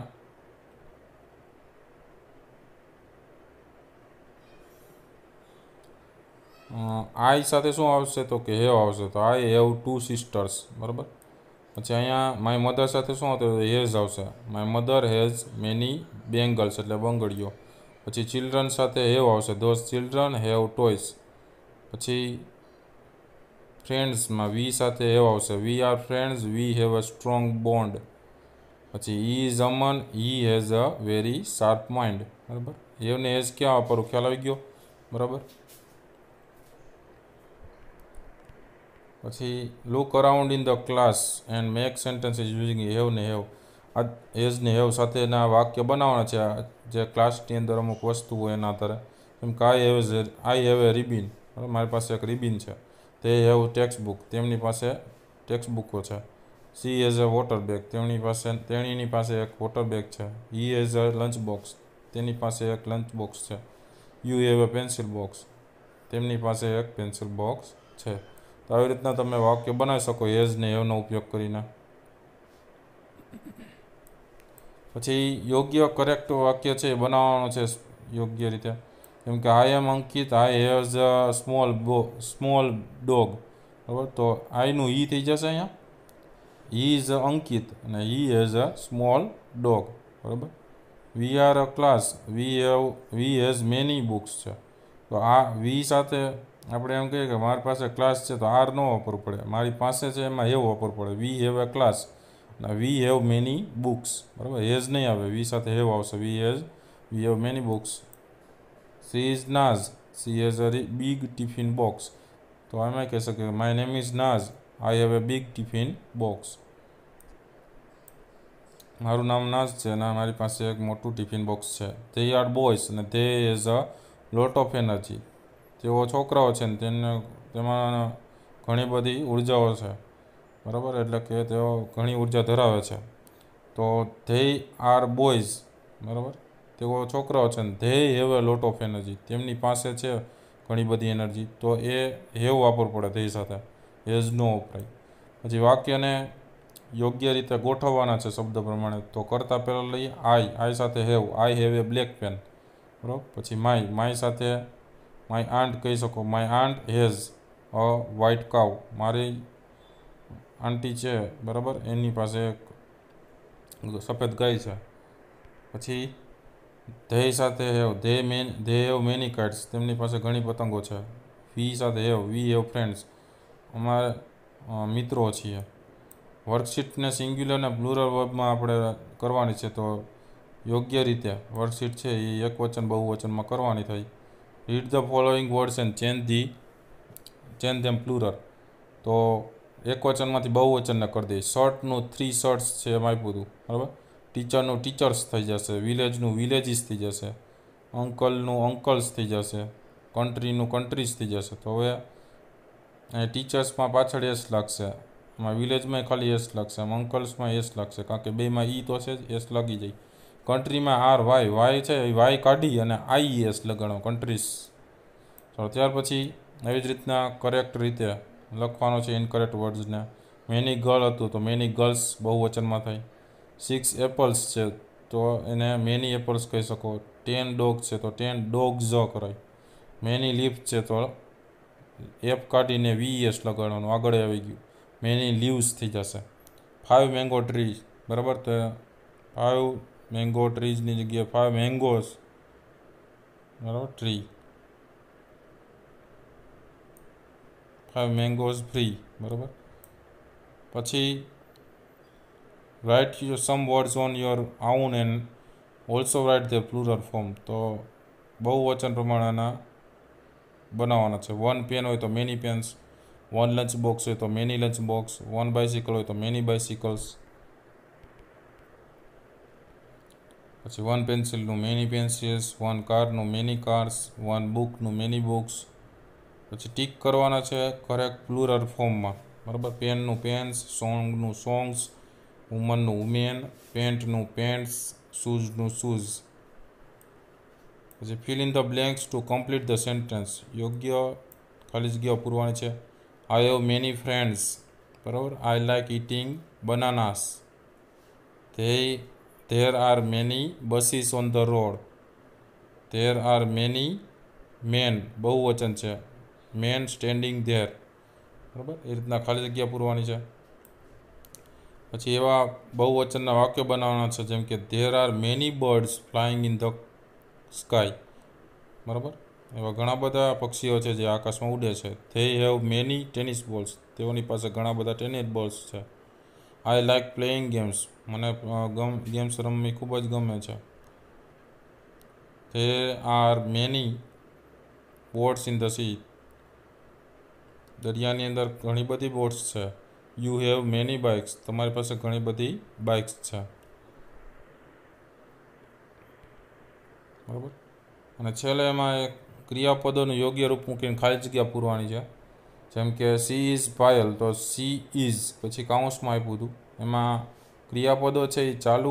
આઈ સાથે શું આવશે તો કે હેવ આવશે. તો આઈ હેવ ટુ સિસ્ટર્સ, બરાબર. પછી અહીંયા માય મધર સાથે શું આવતું હેઝ આવશે. My mother has many bangles એટલે બંગડીઓ. પછી ચિલ્ડ્રન સાથે હેવ આવશે, ધોઝ ચિલ્ડ્રન હેવ ટોયસ. પછી ફ્રેન્ડ્સમાં વી સાથે હેવ આવશે, we are friends, we have a strong bond. પછી he is Aman, he has a very sharp mind, બરાબર. હેવ ને હેઝ ક્યાં વાપરવું ખ્યાલ આવી ગયો, બરાબર. પછી look around in the class and make sentences using have ને હેવ. આ હેઝ ને હેવ સાથેના વાક્ય બનાવવાના છે જે ક્લાસની અંદર અમુક વસ્તુ હોય એના આધારે. જેમ કે I have I have a ribbon, બરાબર, મારી પાસે એક રિબિન છે. ધે હેવ ટેક્સ્ટ બુક, તેમની પાસે ટેક્સ્ટ બુકો છે. She has a water bag, તેમની પાસે તેણીની પાસે એક વોટર બેગ છે. He has a lunch box, તેની પાસે એક લંચ બોક્સ છે. You have a pencil box, તેમની પાસે એક પેન્સિલ બોક્સ છે. તો આવી રીતના તમે વાક્ય બનાવી શકો હેઝ ને હેવનો ઉપયોગ કરીને. પછી યોગ્ય કરેક્ટ વાક્ય છે એ બનાવવાનું છે યોગ્ય રીતે. કેમ કે I am Ankit, I has a small bow small dog, બરાબર. તો આઈનું ઈ થઈ જશે અહીંયા. હી ઇઝ અંકિત અને he has a small dog, બરાબર. We are a class, we have we has many books છે. તો આ વી સાથે આપણે એમ કહીએ કે મારી પાસે ક્લાસ છે તો આર ન વાપરવું પડે, મારી પાસે છે એમાં હેવ વાપરવું પડે. વી હેવ અ ક્લાસ અને વી હેવ મેની બુક્સ, બરાબર. હેઝ નહીં આવે, વી સાથે હેવ આવશે. We has we have many books. She is Naz, she has a big tiffin box. તો એમાં કહી શકે my name is Naz, I have a big tiffin box. મારું નામ નાઝ છે અને મારી પાસે એક મોટું ટિફિન બોક્સ છે. ધે આર બોયઝ અને they has a lot of energy, તેઓ છોકરાઓ છે ને તેને તેમાં ઘણી બધી ઉર્જાઓ છે, બરાબર. એટલે કે તેઓ ઘણી ઉર્જા ધરાવે છે. તો ધે આર બોયઝ, બરાબર, તેઓ છોકરાઓ છે ને they have a lot of energy, તેમની પાસે છે ઘણી બધી એનર્જી. તો એ હેવ વાપરવું પડે ધે સાથે, હેઝ નો વપરાય. પછી વાક્યને યોગ્ય રીતે ગોઠવવાના છે શબ્દ પ્રમાણે. તો કરતાં પહેલાં લઈએ આઈ, આઈ સાથે have, I have a black pen, બરાબર. પછી માય, માય સાથે માય આંટ કહી શકો, my aunt has a white cow, મારી આંટી છે, બરાબર, એની પાસે એક સફેદ ગાય છે. પછી ધે સાથે have, they men they have many kites, તેમની પાસે ઘણી પતંગો છે. વી સાથે હેવ, વી હેવ ફ્રેન્ડ્સ, અમારે મિત્રો છીએ. વર્કશીટને સિંગ્યુલર અને પ્લુરલ વર્બમાં આપણે કરવાની છે. તો યોગ્ય રીતે વર્કશીટ છે એ એકવચન બહુવચનમાં કરવાની થઈ. Read the following words and change the change them plural. તો એકવચનમાંથી બહુવચનને કરી દઈએ. શર્ટનું થ્રી શર્ટ્સ છે એમ આપ્યું હતું, બરાબર. ટીચરનું ટીચર્સ થઈ જશે, વિલેજનું વિલેજીસ થઈ જશે, અંકલનું અંકલ્સ થઈ જશે, કન્ટ્રીનું કન્ટ્રીઝ થઈ જશે. તો હવે અહીં ટીચર્સમાં પાછળ એસ લાગશે, એમાં વિલેજમાં ખાલી એસ લાગશે, એમ અંકલ્સમાં એસ લાગશે, કારણ કે બેમાં ઈ તો છે જ, એસ લાગી જાય. કન્ટ્રીમાં આર વાય, વાય છે એ વાય કાઢી અને આઈ એસ લગાડો, કન્ટ્રીઝ. તો ત્યાર પછી એવી જ રીતના કરેક્ટ રીતે લખવાનો છે ઇનકરેક્ટ વર્ડ્સને. મેની ગર્લ હતું તો મેની ગર્લ્સ બહુવચનમાં થાય. સિક્સ એપલ્સ છે તો એને મેની એપલ્સ કહી શકો. ટેન ડોગ છે તો ટેન ડોગ્સ કરાય. મેની લીફ છે તો એફ કાઢીને વી એસ લગાડવાનું, આગળ આવી ગયું, મેની લીવ્સ થઈ જશે. ફાઇવ મેંગો ટ્રી, બરાબર. તો ફાઇવ મેંગો ટ્રીઝની જગ્યાએ ફાઇવ મેંગોસ, બરાબર, ટ્રી. ફાઇવ મેંગોઝ ફ્રી, બરાબર. પછી write you some words on your own and also write the plural form. તો બહુવચન પ્રમાણેના બનાવવાના છે. વન પેન હોય તો many pens, one lunch box હોય તો many lunch box, one bicycle હોય તો મેની બાઇસિકલ્સ. પછી વન પેન્સિલનું મેની પેન્સિલ્સ, વન કારનું મેની કાર્સ, વન બુકનું મેની બુક્સ. પછી ટીક કરવાના છે કરેક્ટ પ્લુરલ ફોર્મમાં, બરાબર. પેનનું પેન્સ, સોંગનું સોંગ્સ, વુમનનું વુમેન, પેન્ટનું પેન્ટ્સ, શૂઝનું શૂઝ. પછી fill in the blanks to complete the sentence. યોગ્ય ખાલી જગ્યાઓ પૂરવાની છે. આઈ હેવ મેની ફ્રેન્ડ્સ, બરાબર. I like eating bananas. They there are many buses on the road. There are many men, બહુવચન છે, main standing there, બરાબર. એ રીતના ખાલી જગ્યા પૂરવાની છે. પછી એવા બહુવચનના વાક્યો બનાવવાના છે જેમ કે there are many birds flying in the sky, બરાબર. એવા ઘણા બધા પક્ષીઓ છે જે આકાશમાં ઉડે છે. They have many tennis balls, તેઓની પાસે ઘણા બધા ટેનિસ બોલ્સ છે. આઈ લાઇક પ્લેઇંગ ગેમ્સ, મને ગમ ગેમ્સ રમવી ખૂબ જ ગમે છે. They are many boats in the sea, દરિયાની અંદર ઘણી બધી બોટ્સ છે. યુ હેવ મેની બાઇક્સ, તમારી પાસે ઘણી બધી બાઇક્સ છે, બરાબર. અને છેલ્લે એમાં એક ક્રિયાપદોનું યોગ્ય રૂપ મૂકીને ખાલી જગ્યા પૂરવાની છે. જેમ કે સી ઇઝ પાયલ, તો સી ઇઝ પછી કાઉન્સમાં આપ્યું હતું, એમાં ક્રિયાપદો છે એ ચાલુ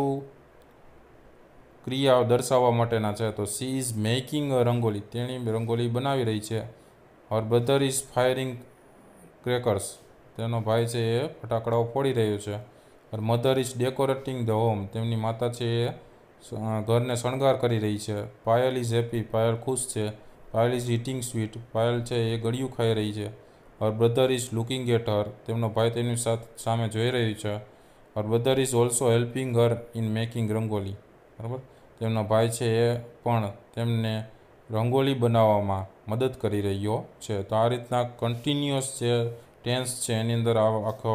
ક્રિયા દર્શાવવા માટેના છે. તો she is making a rangoli, તેણી રંગોલી બનાવી રહી છે. Our brother is firing crackers, તેનો ભાઈ છે એ ફટાકડાઓ ફોડી રહ્યો છે. Our mother is decorating the home, તેમની માતા છે એ ઘરને શણગાર કરી રહી છે. પાયલ ઇઝ હેપી, પાયલ ખુશ છે. Payal is eating sweet, Payal છે એ ગળ્યું ખાઈ રહી છે. Our brother is looking at her, તેમનો ભાઈ તેની સામે જોઈ રહ્યું છે. Our brother is also helping her in making rangoli, બરાબર, તેમનો ભાઈ છે એ પણ તેમને રંગોલી બનાવવામાં મદદ કરી રહ્યો છે. તો આ રીતના કન્ટિન્યુઅસ જે ટેન્સ છે એની અંદર આખો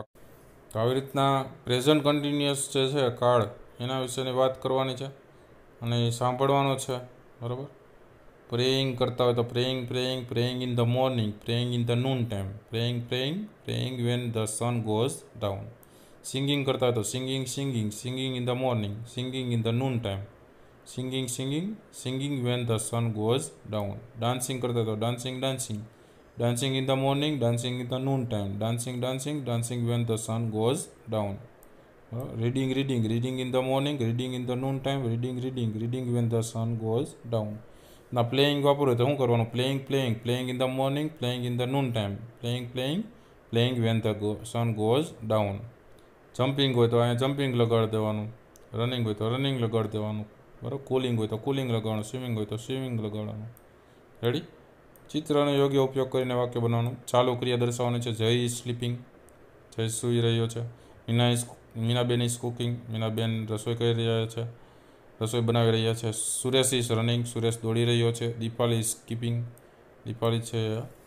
તો આવી રીતના પ્રેઝન્ટ કન્ટિન્યુઅસ જે છે કાળ, એના વિશેની વાત કરવાની છે અને એ સાંભળવાનો છે, બરાબર. પ્રેઇંગ કરતા હોય તો praying praying praying in the morning, praying in the noon time, praying praying praying when the sun goes down. Singing કરતા હોય તો singing singing singing in the morning, singing in the noon time, singing singing singing when the sun goes down. Dancing કરતા તો dancing dancing dancing in the morning, dancing in the noon time, dancing dancing dancing when the sun goes down. uh, reading reading reading in the morning, reading in the noon time, reading reading reading when the sun goes down. Now playing વાપરો તો શું કરવાનું? playing playing playing in the morning, playing in the noon time, playing playing playing when the go, sun goes down. jumping હોય તો અહીંયા jumping લગાડી દેવાનું, running હોય તો running લગાડી દેવાનું, બરાબર. cooling હોય તો cooling લગાડવાનું, swimming હોય તો swimming લગાડવાનું. રેડી? ચિત્રનો યોગ્ય ઉપયોગ કરીને વાક્ય બનાવવાનું. ચાલુ ક્રિયા દર્શાવવાની છે. જય ઇઝ સ્લીપિંગ, જય સૂઈ રહ્યો છે. Meena is Meenaben is cooking, Meenaben રસોઈ કરી રહ્યા છે, રસોઈ બનાવી રહ્યા છે. સુરેશ ઇઝ રનિંગ, સુરેશ દોડી રહ્યો છે. દીપાલી ઇઝ સ્કીપિંગ, દીપાલી છે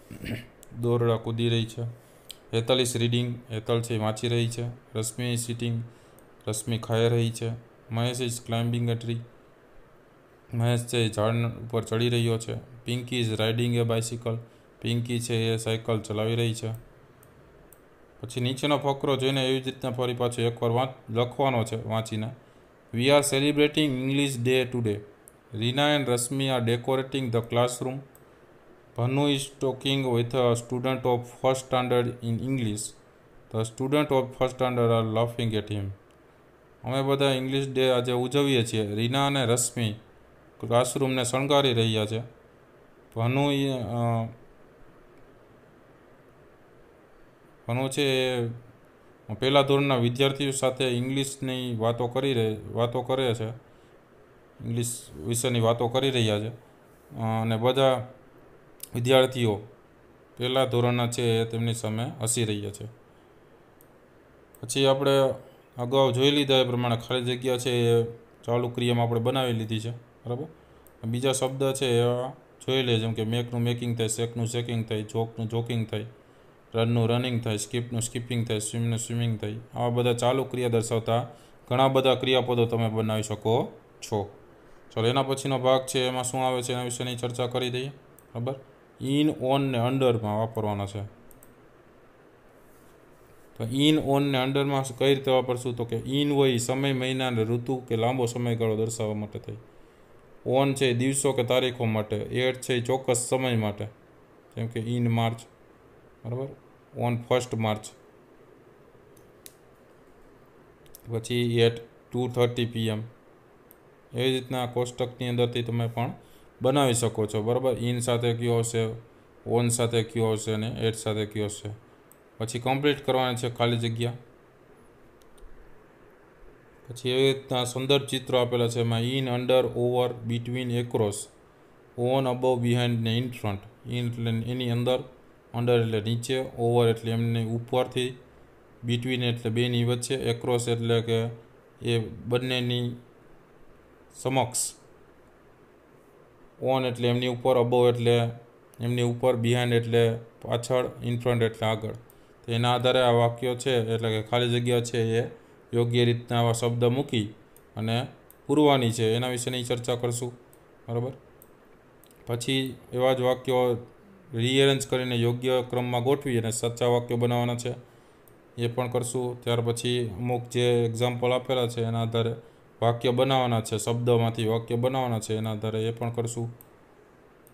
દોરડા કૂદી રહી છે. હેતલ ઇઝ રીડિંગ, હેતલ છે વાંચી રહી છે. રશ્મિ ઇઝ સિટિંગ, રશ્મિ ખાઈ રહી છે. Mahesh is climbing a tree, Mahesh છે એ ઝાડ ઉપર ચડી રહ્યો છે. Pinky is riding a bicycle, Pinky છે એ સાયકલ ચલાવી રહી છે. પછી નીચેનો ફકરો જોઈને એવી જ રીતના ફરી પાછો એકવાર વાંચ લખવાનો છે વાંચીને. We are celebrating English day today. Rina and Rashmi are decorating the classroom. Bhanu is talking with a student of first standard in English. The student of first standard are laughing at him. અમે બધા ઇંગ્લિશ ડે આજે ઉજવીએ છીએ. રીના અને રશ્મિ ક્લાસરૂમને શણગારી રહ્યા છે. ભનુ ભનુ છે એ પહેલા ધોરણના વિદ્યાર્થીઓ સાથે ઇંગ્લિશની વાતો કરી રહે વાતો કરે છે, ઇંગ્લિશ વિશેની વાતો કરી રહ્યા છે અને બધા વિદ્યાર્થીઓ પહેલા ધોરણના છે એ તેમની સામે હસી રહ્યા છે. પછી આપણે અગાઉ જોઈ લીધા એ પ્રમાણે ખાલી જગ્યા છે એ ચાલુ ક્રિયામાં આપણે બનાવી લીધી છે, બરાબર. બીજા શબ્દ છે એ જોઈ લે, જેમ કે મેકનું મેકિંગ થાય, શેકનું શેકિંગ થાય, જોકનું જોકિંગ થાય, રનનું રનિંગ થાય, સ્કીપનું સ્કીપિંગ થાય, સ્વિમનું સ્વિમિંગ થાય. આવા બધા ચાલુ ક્રિયા દર્શાવતા ઘણા બધા ક્રિયાપદો તમે બનાવી શકો છો. ચાલો એના પછીનો ભાગ છે એમાં શું આવે છે એના વિશેની ચર્ચા કરી દઈએ, બરાબર. ઇન, ઓન ને અંડરમાં વાપરવાના છે. તો ઇન, ઓન ને અંડરમાં કઈ રીતે વાપરશું? તો કે ઇન હોય સમય, મહિના અને ઋતુ કે લાંબો સમયગાળો દર્શાવવા માટે થાય. ઓન છે દિવસો કે તારીખો માટે. એટ છે ચોક્કસ સમય માટે, જેમ કે ઇન માર્ચ, બરાબર, ઓન ફર્સ્ટ માર્ચ. પછી એટ ટુ થર્ટી પીએમ. એવી રીતના કોષ્ટકની અંદરથી તમે પણ બનાવી શકો છો, બરાબર. ઇન સાથે કયો હશે, ઓન સાથે કયો હશે અને એટ સાથે કયો હશે. પછી કમ્પ્લીટ કરવાની છે ખાલી જગ્યા. પછી એવી રીતના સંદર્ભ ચિત્રો આપેલા છે એમાં in, under, over, between, across, on, above, behind ને ઇન ફ્રન્ટ. ઇન એટલે એની અંદર, અંડર એટલે નીચે, ઓવર એટલે એમની ઉપરથી, બિટવીન એટલે બેની વચ્ચે, એક્રોસ એટલે કે એ બંનેની સમક્ષ, ઓન એટલે એમની ઉપર, અબવ એટલે એમની ઉપર, બિહાઇન્ડ એટલે પાછળ, ઇન ફ્રન્ટ એટલે આગળ. તો એના આધારે આ વાક્યો છે એટલે કે ખાલી જગ્યા છે એ યોગ્ય રીતના આવા શબ્દ મૂકી અને પૂરવાની છે, એના વિશેની ચર્ચા કરશું, બરાબર. પછી એવા જ વાક્યો રીએરેન્જ કરીને યોગ્ય ક્રમમાં ગોઠવી અને સાચા વાક્યો બનાવવાના છે, એ પણ કરશું. ત્યાર પછી અમુક જે એક્ઝામ્પલ આપેલા છે એના આધારે વાક્ય બનાવવાના છે, શબ્દોમાંથી વાક્ય બનાવવાના છે, એના આધારે એ પણ કરશું.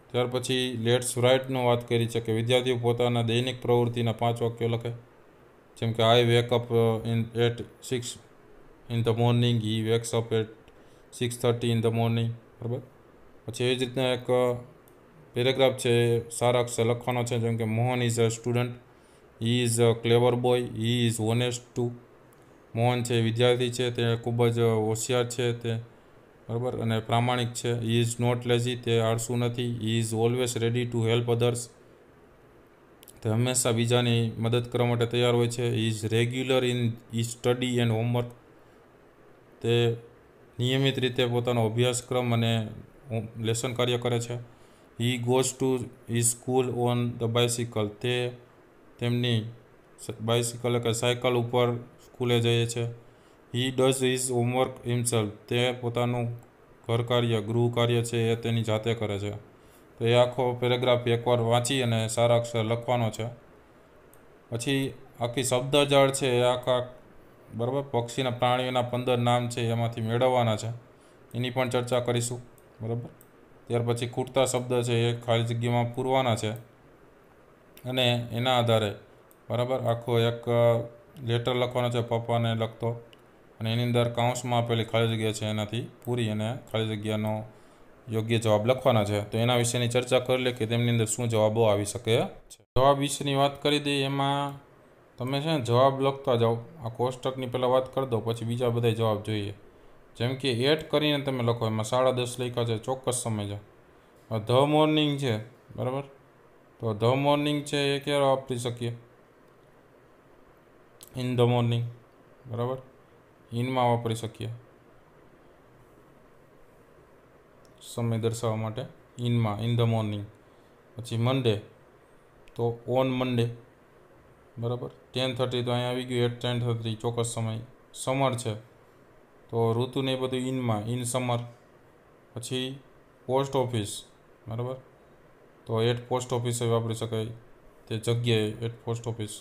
ત્યાર પછી લેટ્સ રાઇટનો વાત કરી છે કે વિદ્યાર્થીઓ પોતાના દૈનિક પ્રવૃત્તિના પાંચ વાક્યો લખે, જેમ કે I wake up in at six in the morning, he wakes up at six thirty in the morning, બરાબર. પછી એવી જ રીતના એક પેરેગ્રાફ છે સારા અક્ષર લખવાનો છે, જેમ કે Mohan is a student, he is a clever boy, he is honest too. Mohan છે વિદ્યાર્થી છે, તે ખૂબ જ હોશિયાર છે તે, બરાબર, અને પ્રામાણિક છે. હી ઇઝ નોટ લેઝી, તે આળસુ નથી. He is always ready to help others, તે હંમેશા બીજાની મદદ કરવા માટે તૈયાર હોય છે. હી ઇઝ રેગ્યુલર ઇન ઈ સ્ટડી એન્ડ હોમવર્ક, તે નિયમિત રીતે પોતાનો અભ્યાસક્રમ અને લેસન કાર્ય કરે છે. હી ગોઝ ટુ ઈ સ્કૂલ ઓન ધ બાઇસિકલ, તે તેમની બાઇસિકલ કે સાયકલ ઉપર સ્કૂલે જાય છે. He does his homework himself, તે પોતાનું ઘર કાર્ય ગૃહ કાર્ય છે એ તેની જાતે કરે છે. તો એ આખો પેરેગ્રાફ એકવાર વાંચી અને સારા અક્ષર લખવાનો છે. પછી આખી શબ્દજાળ છે એ આખા, બરાબર, પક્ષીના પ્રાણીઓના પંદર નામ છે એમાંથી મેળવવાના છે, એની પણ ચર્ચા કરીશું, બરાબર. ત્યાર પછી ખૂટતા શબ્દ છે એ ખાલી જગ્યામાં પૂરવાના છે અને એના આધારે, બરાબર, આખો એક લેટર લખવાનો છે પપ્પાને લખતો, અને એની અંદર કાઉન્સમાં આપેલી ખાલી જગ્યા છે એનાથી પૂરી અને ખાલી જગ્યાનો યોગ્ય જવાબ લખવાના છે. તો એના વિશેની ચર્ચા કરી લે કે તેમની અંદર શું જવાબો આવી શકે છે. જવાબ વિશેની વાત કરી દઈએ. એમાં તમે છે ને જવાબ લખતા જાઓ, આ કોષ્ટકની પહેલાં વાત કરી દો, પછી બીજા બધા જવાબ જોઈએ. જેમ કે એટ કરીને તમે લખો, એમાં સાડા દસ લખ્યા છે, ચોક્કસ સમય છે. ધ મોર્નિંગ છે, બરાબર, તો ધ મોર્નિંગ છે એ ક્યારે વાપરી શકીએ? ઇન ધ મોર્નિંગ, બરાબર, ઇનમાં વાપરી શકીએ સમય દર્શાવવા માટે, ઇનમાં, ઇન ધ મોર્નિંગ. પછી મંડે, તો ઓન મંડે, બરાબર. ટેન થર્ટી તો અહીંયા આવી ગયું, એટ ટેન થર્ટી ચોક્કસ સમય. સમર છે તો ઋતુને એ બધું ઇનમાં, ઇન સમર. પછી પોસ્ટ ઓફિસ, બરાબર, તો એટ પોસ્ટ ઓફિસે વાપરી શકાય, તે જગ્યાએ એટ પોસ્ટ ઓફિસ.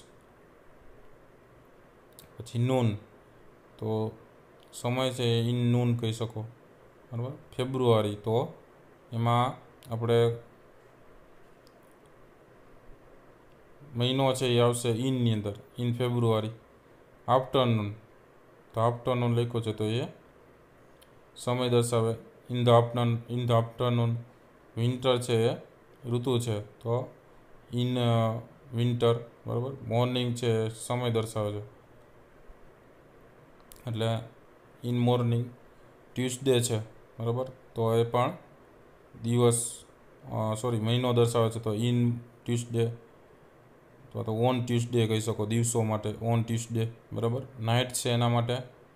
પછી નૂન, તો સમય છે ઇન નૂન કહી શકો, બરાબર. ફેબ્રુઆરી, તો એમાં આપણે મહિનો છે એ આવશે ઇનની અંદર, ઇન ફેબ્રુઆરી. આફ્ટરનૂન, તો આફ્ટરનૂન લખ્યો છે તો એ સમય દર્શાવે, in the afternoon, in the afternoon. Winter છે એ ઋતુ છે તો ઇન વિન્ટર, બરાબર. મોર્નિંગ છે સમય દર્શાવે છે એટલે ઇન મોર્નિંગ. ટ્યુઝડે છે, બરાબર, તો એ પણ દિવસ, સોરી મહિનો દર્શાવે છે તો ઇન ટ્યુઝડે, તો તો ઓન ટ્યુઝડે કહી શકો, દિવસો માટે ઓન ટ્યુઝડે, બરાબર. નાઇટ છે એના માટે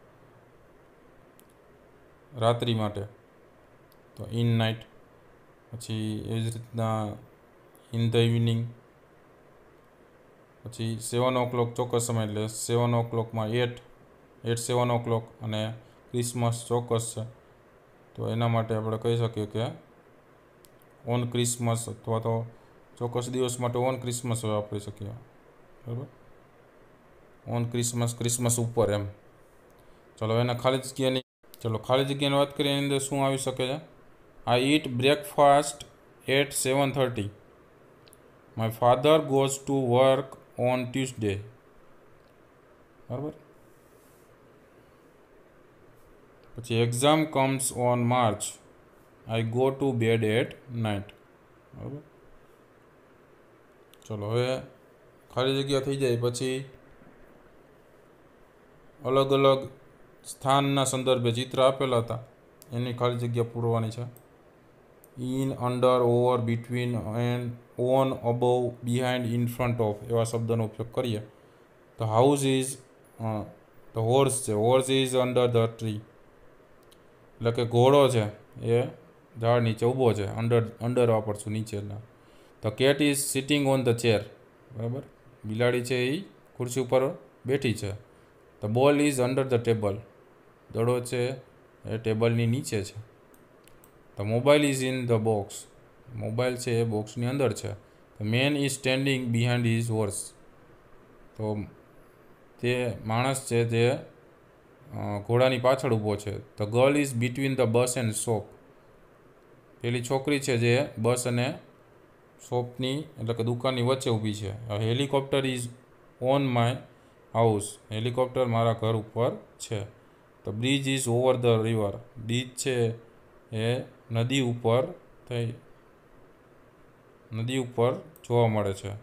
રાત્રિ માટે, તો ઇન નાઇટ. પછી એ જ રીતના ઇન ધ ઇવનિંગ. પછી સેવન ઓ ક્લોક ચોક્કસ સમય, એટલે સેવન ઓ ક્લોકમાં at, at seven o'clock. અને ક્રિસમસ ચોક્કસ છે તો એના માટે આપણે કહી શકીએ કે ઓન ક્રિસમસ, અથવા તો ચોક્કસ દિવસ માટે ઓન ક્રિસમસ વાપરી શકીએ, બરાબર. ઓન ક્રિસમસ, ક્રિસમસ ઉપર એમ. ચલો એના ખાલી જગ્યાની, ચલો ખાલી જગ્યાની વાત કરીએ. એની અંદર શું આવી શકે છે? I eat breakfast at seven thirty. My father goes to work on Tuesday, બરાબર. પછી exam comes on March. I go to bed at night, બરાબર. ચલો હવે ખાલી જગ્યા થઈ જાય પછી અલગ અલગ સ્થાનના સંદર્ભે ચિત્ર આપેલા હતા એની ખાલી જગ્યા પૂરવાની છે. In, under, over, between, and, on, above, behind, in front of એવા શબ્દનો ઉપયોગ કરીએ. The house is, the horse છે, horse is under the tree, એટલે કે ઘોડો છે એ ઝાડ નીચે ઊભો છે, અંડર, અંડર વાપરશું નીચેના. The cat is sitting on the chair, બરાબર, બિલાડી છે એ ખુરશી ઉપર બેઠી છે. The ball is under the table, દડો છે એ ટેબલની નીચે છે. The mobile is in the box, mobile છે એ બોક્સની અંદર છે. The man is standing behind his horse, તો તે માણસ છે તે ઘોડાની પાછળ ઊભો છે. The girl is between the bus and shop, પેલી છોકરી છે જે બસ અને શોપની એટલે કે દુકાનની વચ્ચે ઊભી છે. Helicopter is on my house. Helicopter મારા ઘર ઉપર છે. તો bridge is over the river. Bridge છે એ નદી ઉપર થઈ નદી ઉપર જોવા મળે છે,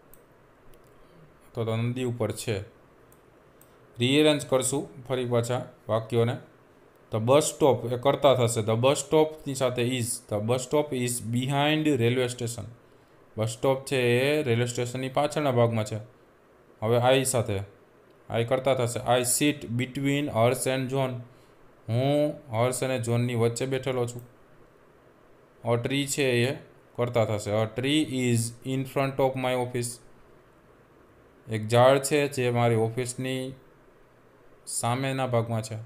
તો નદી ઉપર છે. રીઅરેન્જ કરશું ફરી પાછા વાક્યોને. ધ બસ સ્ટોપ એ કરતા થશે. ધ બસ સ્ટોપની સાથે is. The bus stop is behind railway station. Bus stop છે એ રેલવે સ્ટેશનની પાછળના ભાગમાં છે. હવે આઈ સાથે આઈ કરતા થશે. I sit between Harsh and John. હું હર્ષ અને જોનની વચ્ચે બેઠેલો છું. અ ટ્રી છે એ કરતા થશે. A tree is in front of my office. એક ઝાડ છે જે મારી ઓફિસની સામેના ભાગમાં છે.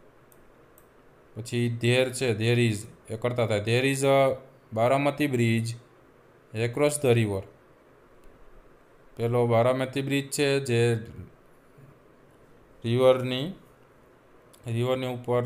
પછી ધેર છે ધેર ઇઝ એ કરતા થાય. There is a Baramati bridge across the river. પેલો બારામતી બ્રિજ છે જે રિવરની રિવરની ઉપર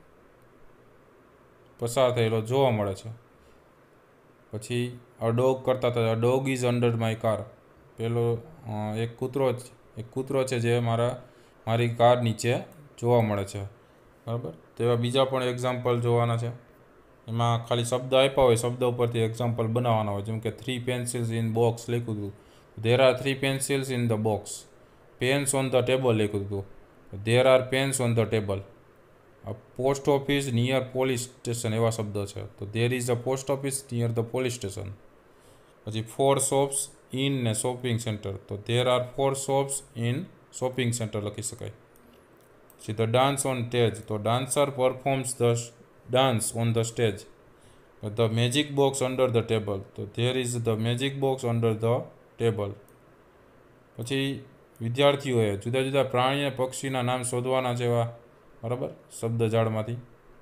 પસાર થયેલો જોવા મળે છે. પછી અ ડોગ કરતા હતા. A dog is under my car. પેલો એક કૂતરો એક કૂતરો છે જે મારા મારી કાર નીચે જોવા મળે છે. બરાબર. તો એવા બીજા પણ એક્ઝામ્પલ જોવાના છે. એમાં ખાલી શબ્દ આપ્યા હોય, શબ્દ ઉપરથી એક્ઝામ્પલ બનાવવાના હોય. જેમ કે થ્રી પેન્સિલ્સ ઇન બોક્સ લખ્યું હતું. There are three pencils in the box. Pens on the table લખ્યું હતું. There are pens on the table. Post office near police station એવા શબ્દો છે. તો there is a post office near the police station. પછી four shops in ને shopping centre. તો there are four shops in shopping centre લખી શકાય. પછી ધ ડાન્સ ઓન સ્ટેજ. તો dancer performs the dance on the stage. The magic box under the table. તો there is the magic box under the table. પછી વિદ્યાર્થીઓએ જુદા જુદા પ્રાણી અને પક્ષીના નામ શોધવાના છે એવા. બરાબર, શબ્દ જાળમાંથી.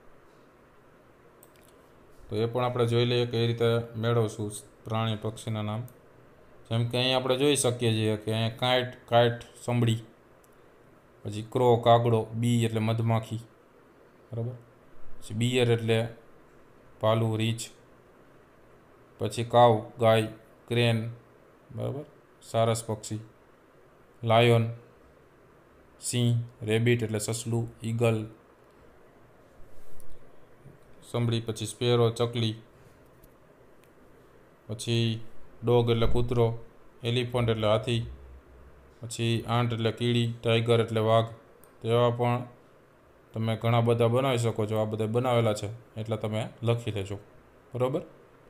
તો એ પણ આપણે જોઈ લઈએ કઈ રીતે મેળવશું પ્રાણી પક્ષીના નામ. જેમ કે અહીં આપણે જોઈ શકીએ છીએ કે અહીંયા કાઇટ કાઇટ સંભળી. પછી ક્રો કાગડો. બી એટલે મધમાખી. બરાબર. પછી બિયર એટલે ભાલું રીંછ. પછી કાવ ગાય. ક્રેન બરાબર સારસ પક્ષી. લાયોન સિંહ. રેબિટ એટલે સસલું. ઈગલ સંભળી. પછી સ્પેરો ચકલી. પછી ડોગ એટલે કૂતરો. એલિફન્ટ એટલે હાથી. પછી આંટ એટલે કીડી. ટાઈગર એટલે વાઘ. તેવા પણ તમે ઘણા બધા બનાવી શકો છો. આ બધા બનાવેલા છે એટલે તમે લખી લેજો. બરાબર.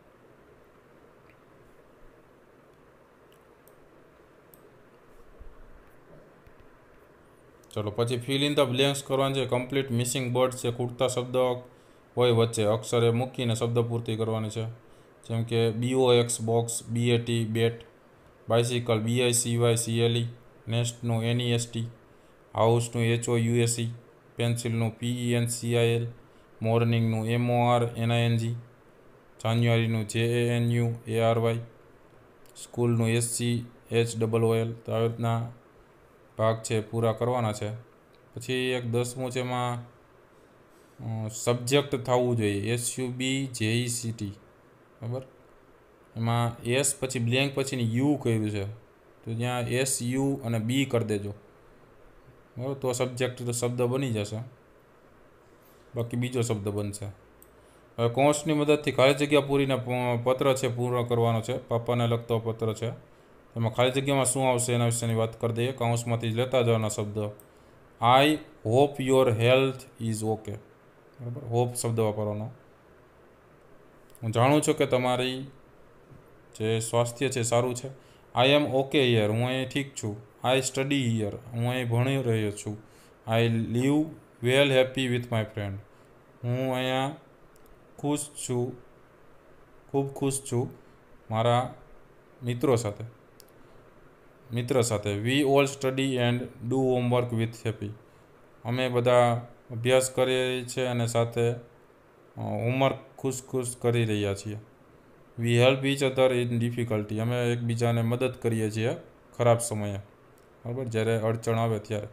ચલો પછી ફિલ ઇન ધ બ્લેન્ક્સ કરવાનું છે. કમ્પ્લીટ મિસિંગ વર્ડ્સ છે. ખૂટતા શબ્દ હોય વચ્ચે અક્ષરે મૂકીને શબ્દ પૂર્તિ કરવાની છે. જેમ કે B O X box. B A T bat. Bicycle B I C Y C L E. નેસ્ટનું એનઈએસટી. હાઉસનું એચઓ યુએસઈ. પેન્સિલનું પીઈએનસીઆઈએલ. મોર્નિંગનું એમઓઆર એનઆઈએનજી. જાન્યુઆરીનું જેએએનયુ એઆરવાય. સ્કૂલનું એસસી એચ ડબલ ઓએલ. તો આવી રીતના ભાગ છે પૂરા કરવાના છે. પછી એક દસમું છે એમાં સબ્જેક્ટ થવું જોઈએ. એસયુબી જેઈસીટી. બરાબર. એમાં એસ પછી બ્લેન્ક પછીની યુ કર્યું છે તો ત્યાં એસ યુ અને બી કરી દેજો. બરાબર. તો સબ્જેક્ટ શબ્દ બની જશે. બાકી બીજો શબ્દ બનશે. હવે કૌંસની મદદથી ખાલી જગ્યા પૂરીને પત્ર છે પૂર્ણ કરવાનો છે. પાપાને લગતો પત્ર છે. એમાં ખાલી જગ્યામાં શું આવશે એના વિશેની વાત કરી દઈએ. કૌંસમાંથી જ લેતા જવાના શબ્દ. I hope your health is okay. બરાબર. હોપ શબ્દ વાપરવાનો. હું જાણું છું કે તમારી જે સ્વાસ્થ્ય છે સારું છે. I am okay here. હું અહીં ઠીક છું. I study here. હું અહીં ભણી રહ્યો છું. I live well happy with my friend. હું અહીંયા ખુશ છું ખૂબ ખુશ છું મારા મિત્રો સાથે મિત્ર સાથે. We all study and do homework with happy. અમે બધા અભ્યાસ કરીએ છીએ અને સાથે હોમવર્ક ખુશ ખુશ કરી રહ્યા છીએ. We help each other in difficulty. અમે એકબીજાને મદદ કરીએ છીએ ખરાબ સમયે. બરાબર. જ્યારે અડચણ આવે ત્યારે.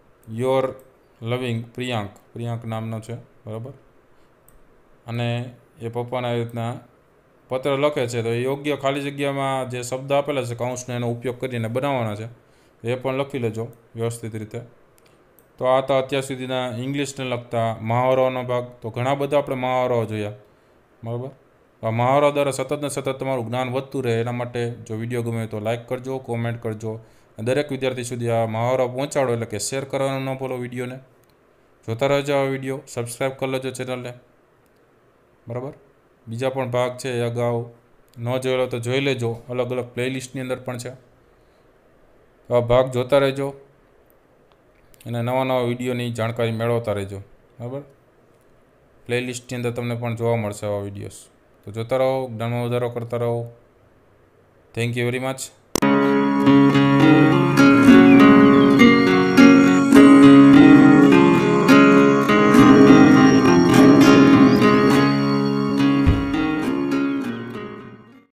યોર લવિંગ પ્રિયાંક. પ્રિયાંક નામનો છે. બરાબર. અને એ પપ્પાને આવી રીતના પત્ર લખે છે. તો એ યોગ્ય ખાલી જગ્યામાં જે શબ્દ આપેલા છે કૌંસનો એનો ઉપયોગ કરીને બનાવવાના છે. એ પણ લખી લેજો વ્યવસ્થિત રીતે. તો આ હતા અત્યાર સુધીના ઇંગ્લિશને લગતા મહાવરાઓનો ભાગ. તો ઘણા બધા આપણે મહાવરાઓ જોયા, બરાબર. આ મહાવરા દ્વારા સતત ને સતત તમારું જ્ઞાન વધતું રહે એના માટે જો વિડીયો ગમે તો લાઇક કરજો, કોમેન્ટ કરજો. દરેક વિદ્યાર્થી સુધી આ મહાવરા પહોંચાડો, એટલે કે શેર કરવાનું ન ભૂલો વિડીયોને. જોતા રહેજો આ વિડીયો, સબસ્ક્રાઈબ કરી લેજો ચેનલને, બરાબર. બીજા પણ ભાગ છે એ અગાઉ ન જોયેલો તો જોઈ લેજો, અલગ અલગ પ્લેલિસ્ટની અંદર પણ છે. તો આ ભાગ જોતા રહેજો અને નવા નવા વિડીયોની જાણકારી મેળવતા રહેજો, બરાબર. પ્લેલિસ્ટની અંદર તમને પણ જોવા મળશે આવા વિડીયોઝ. તો જોતા રહો, જ્ઞાનમાં વધારો કરતા રહો. Thank you very much.